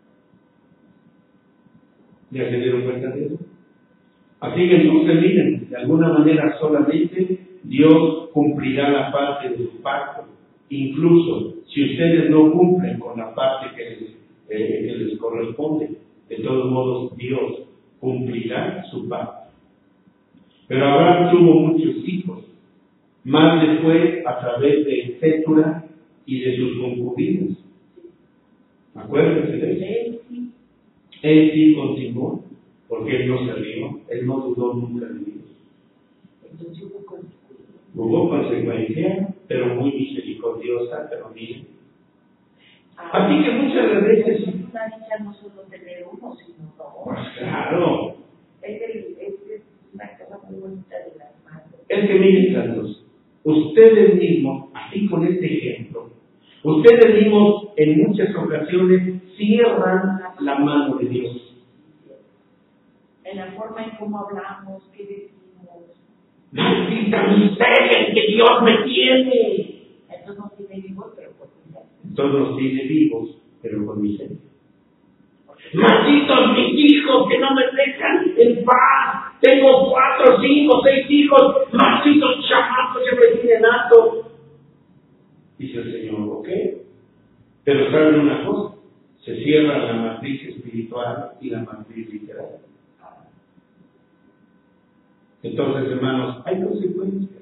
¿Ya se dieron cuenta de eso? Así que entonces miren, de alguna manera solamente Dios cumplirá la parte de su pacto. Incluso si ustedes no cumplen con la parte que les corresponde, de todos modos Dios cumplirá su pacto. Pero Abraham tuvo muchos hijos, más después a través de Cétura y de sus concubinas. Acuérdense de eso. Él sí continuó, porque él no se rió, él no dudó nunca de Dios. Entonces hubo consecuencia. Hubo consecuencia, pero muy misericordiosa, pero miren. Así que muchas veces... Una dicha no solo tener uno, sino dos. Pues claro. Es una cosa muy bonita de las manos. Es que miren, santos, ustedes mismos, así con este ejemplo, ustedes mismos en muchas ocasiones cierran la mano de Dios. En la forma en cómo hablamos, qué decimos. ¡Maldita miseria en que Dios me tiene! Entonces nos tiene vivos, pero por miseria. Entonces nos tiene vivos, pero con miseria. ¡Malditos mis hijos que no me dejan en paz! Tengo 4, 5, 6 hijos, malditos chamacos que me tienen alto. Dice el Señor, ¿ok? Pero saben una cosa, se cierra la matriz espiritual y la matriz literal. Entonces, hermanos, hay consecuencias.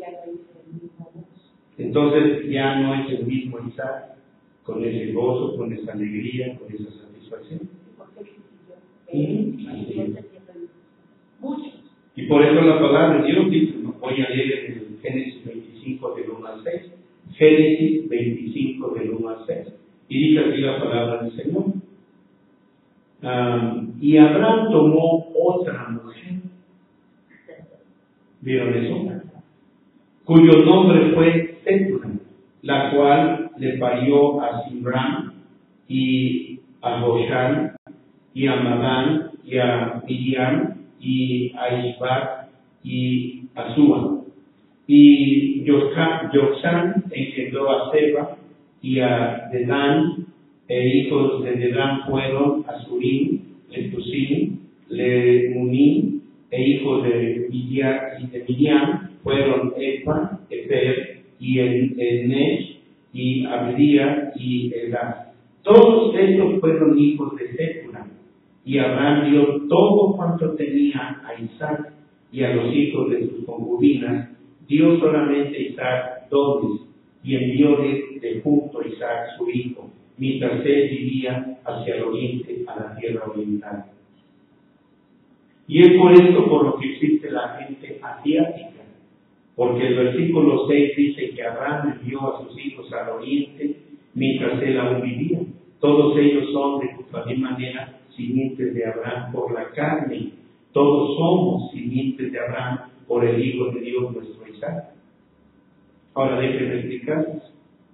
Entonces ya no es el mismo Isaac, con ese gozo, con esa alegría, con esa satisfacción. Y por eso la palabra de Dios dice, voy a leer en el Génesis 25 del 1 al 6, Génesis 25 del 1 al 6, y dice así la palabra del Señor. Y Abraham tomó otra mujer, ¿vieron eso? Cuyo nombre fue Sétura, la cual le parió a Zimram y a Joshan y a Madán y a Miriam y a Isbac y a Sua. Y Joksán engendró a Seba y a Dedán, e hijos de Dedán fueron Asurim, Letusim, Lemunim, e hijos de Miriam fueron Efa, Efer y Enesh y Abdía y Elá. Todos ellos fueron hijos de Sétura, y Abraham dio todo cuanto tenía a Isaac y a los hijos de sus concubinas, dio solamente a Isaac dones, y envióle de junto a Isaac su hijo, mientras él vivía hacia el oriente, a la tierra oriental. Y es por esto por lo que existe la gente asiática, porque el versículo 6 dice que Abraham envió a sus hijos al oriente mientras él aún vivía. Todos ellos son de la misma manera simientes de Abraham por la carne. Todos somos simientes de Abraham por el Hijo de Dios, nuestro Isaac. Ahora déjenme explicarles.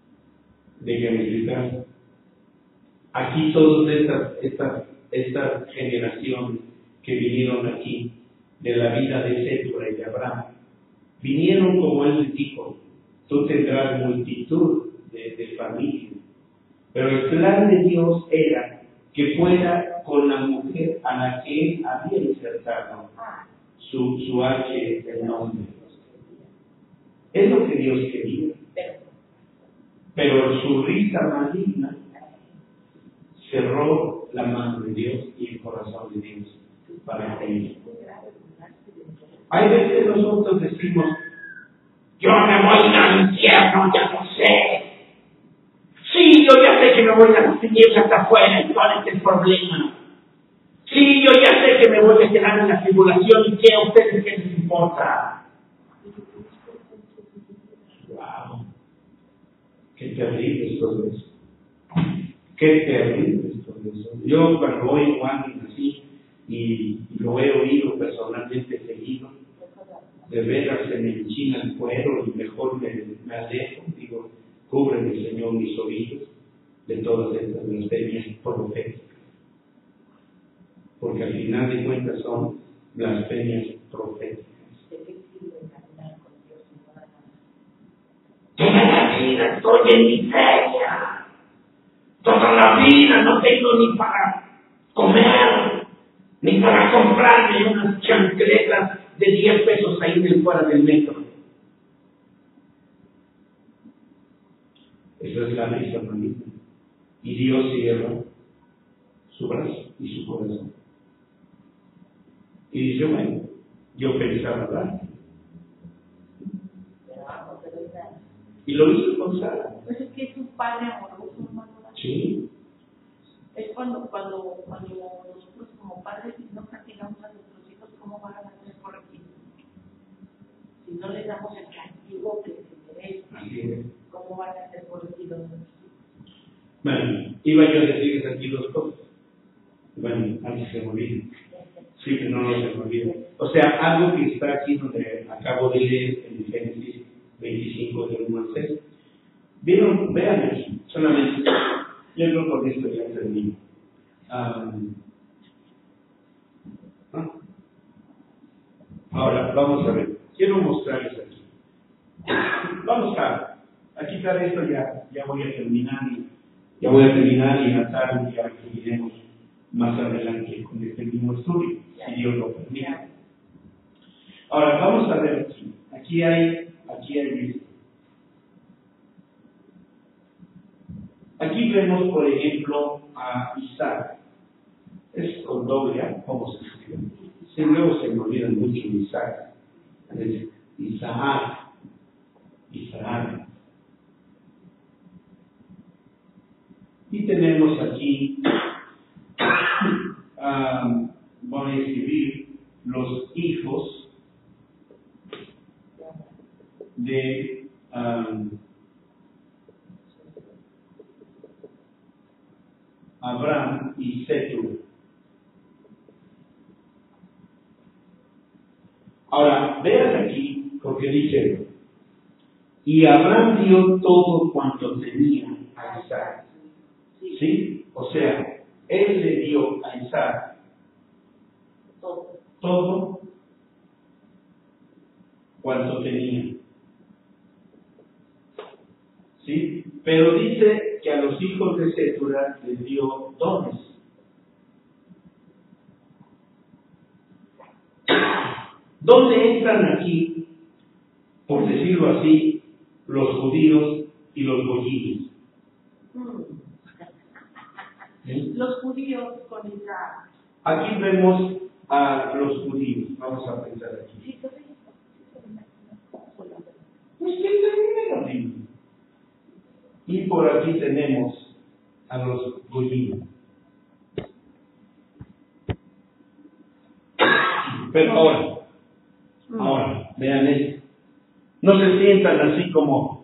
Aquí todas estas generaciones que vinieron aquí de la vida de Sétura y de Abraham, vinieron como él les dijo, tú tendrás multitud de familias. Pero el plan de Dios era que fuera con la mujer a la que él había insertado su H del nombre. Es lo que Dios quería. Pero su risa maligna cerró la mano de Dios y el corazón de Dios para ellos. Hay veces nosotros decimos, yo me voy al infierno, ya no sé. Sí, yo ya sé que me voy a las tinieblas hasta afuera, ¿y cuál es el problema? Sí, yo ya sé que me voy a quedar en la tribulación, ¿y qué a ustedes qué les importa? Wow, qué terrible es todo eso. Qué terrible es todo eso. Yo cuando oigo a alguien así, y lo he oído personalmente seguido, de veras se me enchina el cuero y mejor me alejo, digo, cúbreme, Señor, mis oídos de todas estas blasfemias proféticas. Porque al final de cuentas son blasfemias proféticas. Toda la vida estoy en miseria. Toda la vida no tengo ni para comer, ni para comprarme unas chancletas de 10 pesos ahí del fuera del metro. Esa es la risa maligna. Y Dios cierra su brazo y su corazón. Y dice, bueno, yo pensaba dar. Y lo hizo con Sara. Pues es que es un padre amoroso, hermano. Sí. Es cuando nosotros como padres no castigamos a nuestros hijos, ¿cómo van a ser corregidos? no les damos el castigo que se merece, Así es. ¿cómo van a ser corregidos? Bueno, iba yo a decirles aquí dos cosas. Bueno, antes se me olvide. Sí, que no se me olvide. O sea, algo que está aquí donde acabo de leer en Génesis 25, del 1 al 6. ¿Vieron? Vean aquí, solamente. Yo creo que con esto ya termino. Ahora, vamos a ver. Quiero mostrarles aquí. Vamos a quitar esto ya voy a terminar y en la tarde ya seguiremos más adelante con este mismo estudio, si Dios lo permite. Ahora, vamos a ver aquí. Aquí hay esto. Aquí vemos, por ejemplo, a Isaac. Es con doble A, ¿cómo se escribe? Sí, luego se me olvidan mucho Isaac. Es Isaac. Y tenemos aquí, voy a escribir los hijos de Abraham y Setura. Ahora, vean aquí, porque dice, y Abraham dio todo cuanto tenía a Isaac. ¿Sí? O sea, él le dio a Isaac todo cuanto tenía. ¿Sí? Pero dice que a los hijos de Setura les dio dones. ¿Dónde entran aquí, por decirlo así, los judíos y los goyim? ¿Sí? Los judíos con Isaac. Aquí vemos a los judíos. Vamos a pensar aquí. Pues que terminen. Y por aquí tenemos a los goyim. Pero ahora, vean esto. No se sientan así como...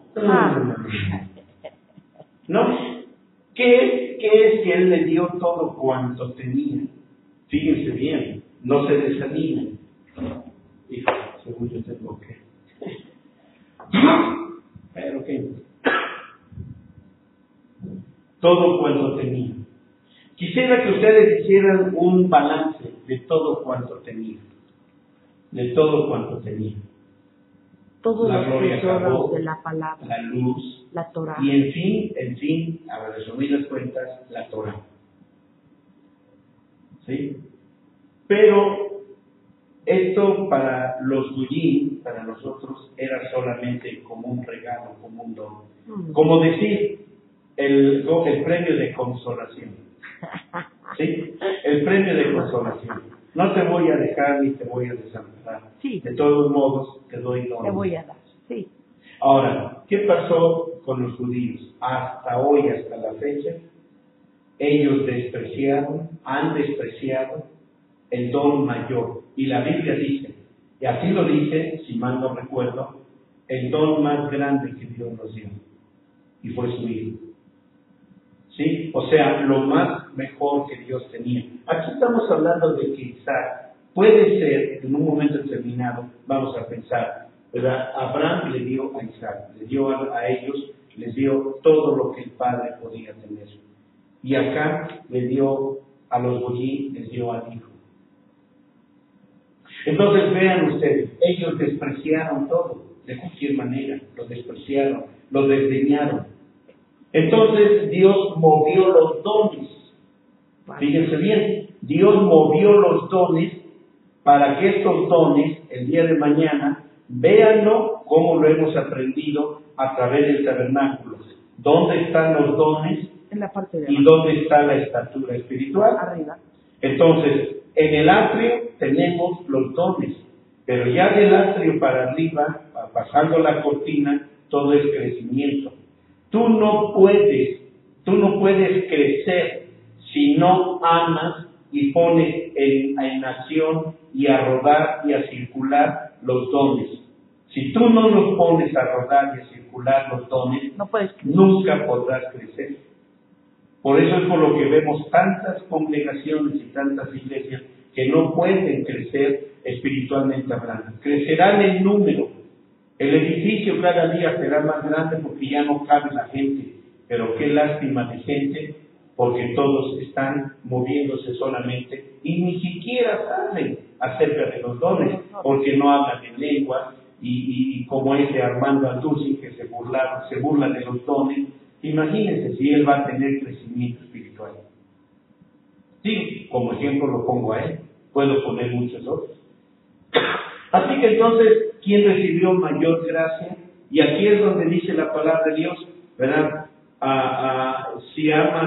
¿No? ¿Qué es que él le dio todo cuanto tenía? Fíjense bien, no se desanimen. Hijo, según yo tengo que... Pero ¿qué? Todo cuanto tenía. Quisiera que ustedes hicieran un balance de todo cuanto tenía. De todo cuanto tenía. Todos la los gloria tesoros acabó, de la palabra, la luz, la Torah. y en fin, a resumidas cuentas, la Torah. ¿Sí? Pero esto para los goyim, para nosotros, era solamente como un regalo, como un don. Como decir, el premio de consolación. ¿Sí? El premio de consolación. No te voy a dejar ni te voy a desamparar. Sí. De todos modos, te doy don. Te voy a dar, sí. Ahora, ¿qué pasó con los judíos? Hasta hoy, hasta la fecha, ellos han despreciado el don mayor. Y la Biblia dice, y así lo dice, si mal no recuerdo, el don más grande que Dios nos dio. Y fue su Hijo. ¿Sí? O sea, lo más mejor que Dios tenía. Aquí estamos hablando de que Isaac puede ser, en un momento determinado, vamos a pensar, ¿verdad? Abraham le dio a Isaac, le dio a ellos, les dio todo lo que el padre podía tener. Y acá le dio a los goyim, les dio al Hijo. Entonces vean ustedes, ellos despreciaron todo, de cualquier manera, lo despreciaron, lo desdeñaron. Entonces Dios movió los dones. Fíjense bien, Dios movió los dones para que estos dones, el día de mañana, véanlo como lo hemos aprendido a través del tabernáculo. ¿Dónde están los dones? En la parte de ¿Y abajo. dónde está la estatura espiritual? Arriba. Entonces, en el atrio tenemos los dones, pero ya del atrio para arriba, pasando la cortina, todo es crecimiento. Tú no puedes crecer si no amas y pones en acción y a rodar y a circular los dones. Si tú no los pones a rodar y a circular los dones, No puedes crecer. nunca podrás crecer. Por eso es por lo que vemos tantas congregaciones y tantas iglesias que no pueden crecer espiritualmente hablando. Crecerán en número. El edificio cada día será más grande porque ya no cabe la gente. Pero qué lástima de gente, porque todos están moviéndose solamente y ni siquiera saben acerca de los dones, porque no hablan en lengua y como ese Armando Anducci que se burla de los dones. Imagínense si él va a tener crecimiento espiritual. Sí, como ejemplo lo pongo a él, puedo poner muchos otros. Así que entonces, ¿quién recibió mayor gracia? Y aquí es donde dice la palabra de Dios, ¿verdad? Si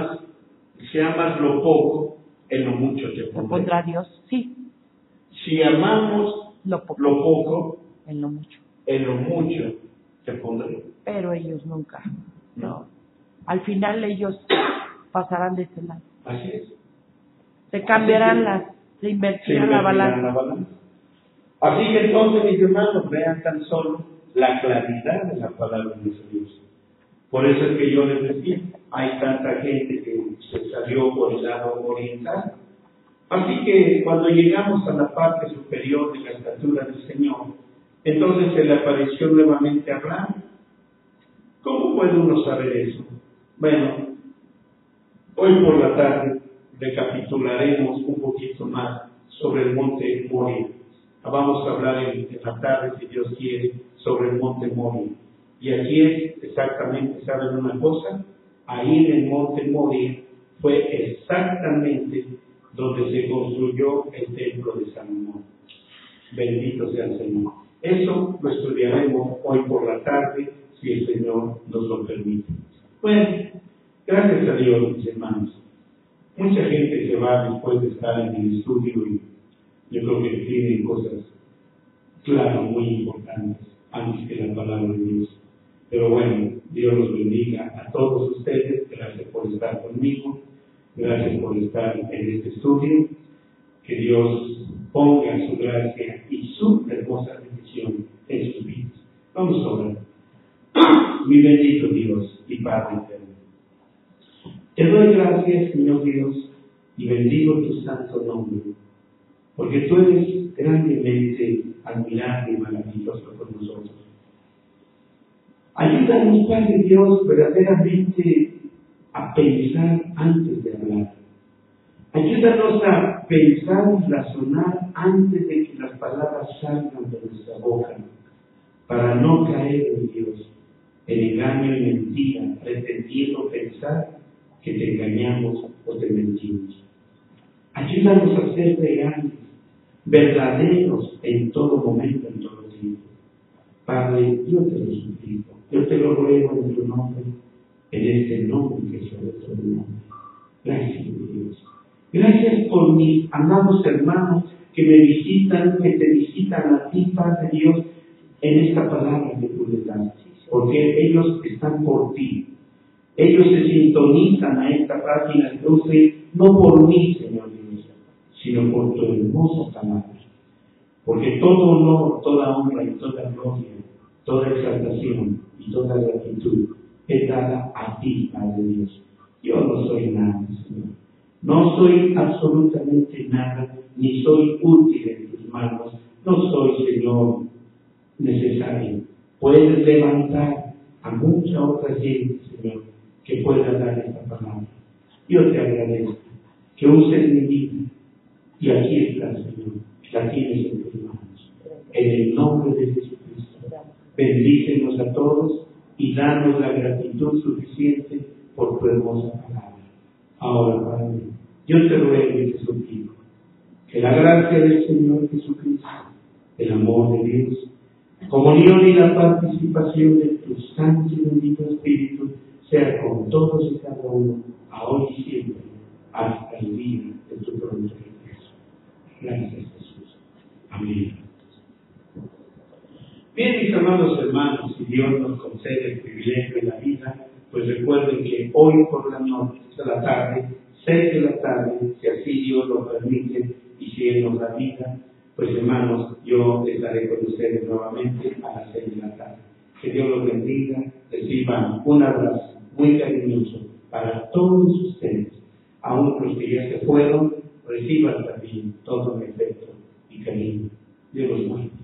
amas lo poco, en lo mucho te pondré. ¿Pondrá Dios? Sí. Si amamos Lo poco. lo poco, En lo mucho. en lo mucho te pondré. Pero ellos nunca. No. Al final ellos pasarán de este lado. Así es. Se cambiarán se invertirán la balanza. Así que entonces, mis hermanos, vean tan solo la claridad de la palabra de Dios. Por eso es que yo les decía, hay tanta gente que se salió por el lado oriental. Así que cuando llegamos a la parte superior de la estatura del Señor, entonces se le apareció nuevamente a Abraham. ¿Cómo puede uno saber eso? Bueno, hoy por la tarde recapitularemos un poquito más sobre el monte Moria. Vamos a hablar en la tarde, si Dios quiere, sobre el monte Moria. Y aquí es exactamente, ¿saben una cosa? Ahí en el monte Moria fue exactamente donde se construyó el templo de Salomón. Bendito sea el Señor. Eso lo estudiaremos hoy por la tarde, si el Señor nos lo permite. Bueno, gracias a Dios, mis hermanos. Mucha gente se va después de estar en el estudio y yo creo que tienen cosas, claro, muy importantes antes que la palabra de Dios. Pero bueno, Dios los bendiga a todos ustedes. Gracias por estar conmigo. Gracias por estar en este estudio. Que Dios ponga su gracia y su hermosa bendición en sus vidas. Vamos a orar. Mi bendito Dios y Padre eterno. Te doy gracias, Señor Dios, y bendigo tu santo nombre, porque tú eres grandemente admirable y maravilloso con nosotros. Ayúdanos, Padre Dios, verdaderamente a pensar antes de hablar. Ayúdanos a pensar y razonar antes de que las palabras salgan de nuestra boca, para no caer en Dios, en engaño y mentira, pretendiendo pensar que te engañamos o te mentimos. Ayúdanos a ser reales, verdaderos en todo momento, en todo tiempo. Padre, yo te lo suplico, yo te lo ruego en tu nombre, en este nombre que es sobre todo nombre. Gracias, Dios. Gracias por mis amados hermanos que me visitan, que te visitan a ti, Padre Dios, en esta palabra que tú les das, porque ellos están por ti. Ellos se sintonizan a esta página, entonces, no por mí, Señor Dios, sino por tu hermosa palabra. Porque todo honor, toda honra y toda gloria, toda exaltación y toda gratitud es dada a ti, Padre Dios. Yo no soy nada, Señor. No soy absolutamente nada, ni soy útil en tus manos. No soy, Señor, necesario. Puedes levantar a mucha otra gente, Señor, que pueda dar esta palabra. Yo te agradezco que uses mi vida. Y aquí está, Señor, la tienes en tus manos. En el nombre de Jesucristo, bendícenos a todos y danos la gratitud suficiente por tu hermosa palabra. Ahora, Padre, yo te ruego y te suplico que la gracia del Señor Jesucristo, el amor de Dios, la comunión y la participación de tu Santo y bendito Espíritu sea con todos y cada uno, ahora y siempre, hasta el día de tu pronto regreso. Gracias, Jesús. Amén. Bien, mis amados hermanos, si Dios nos concede el privilegio de la vida, pues recuerden que hoy por la noche, a la tarde, 6 de la tarde, si así Dios lo permite y si Él nos da vida, Pues hermanos, yo estaré con ustedes nuevamente a las 6 de la tarde. Que Dios los bendiga, reciban un abrazo muy cariñoso para todos ustedes. Aún los que ya se fueron, reciban también todo mi afecto y cariño. Dios los bendiga.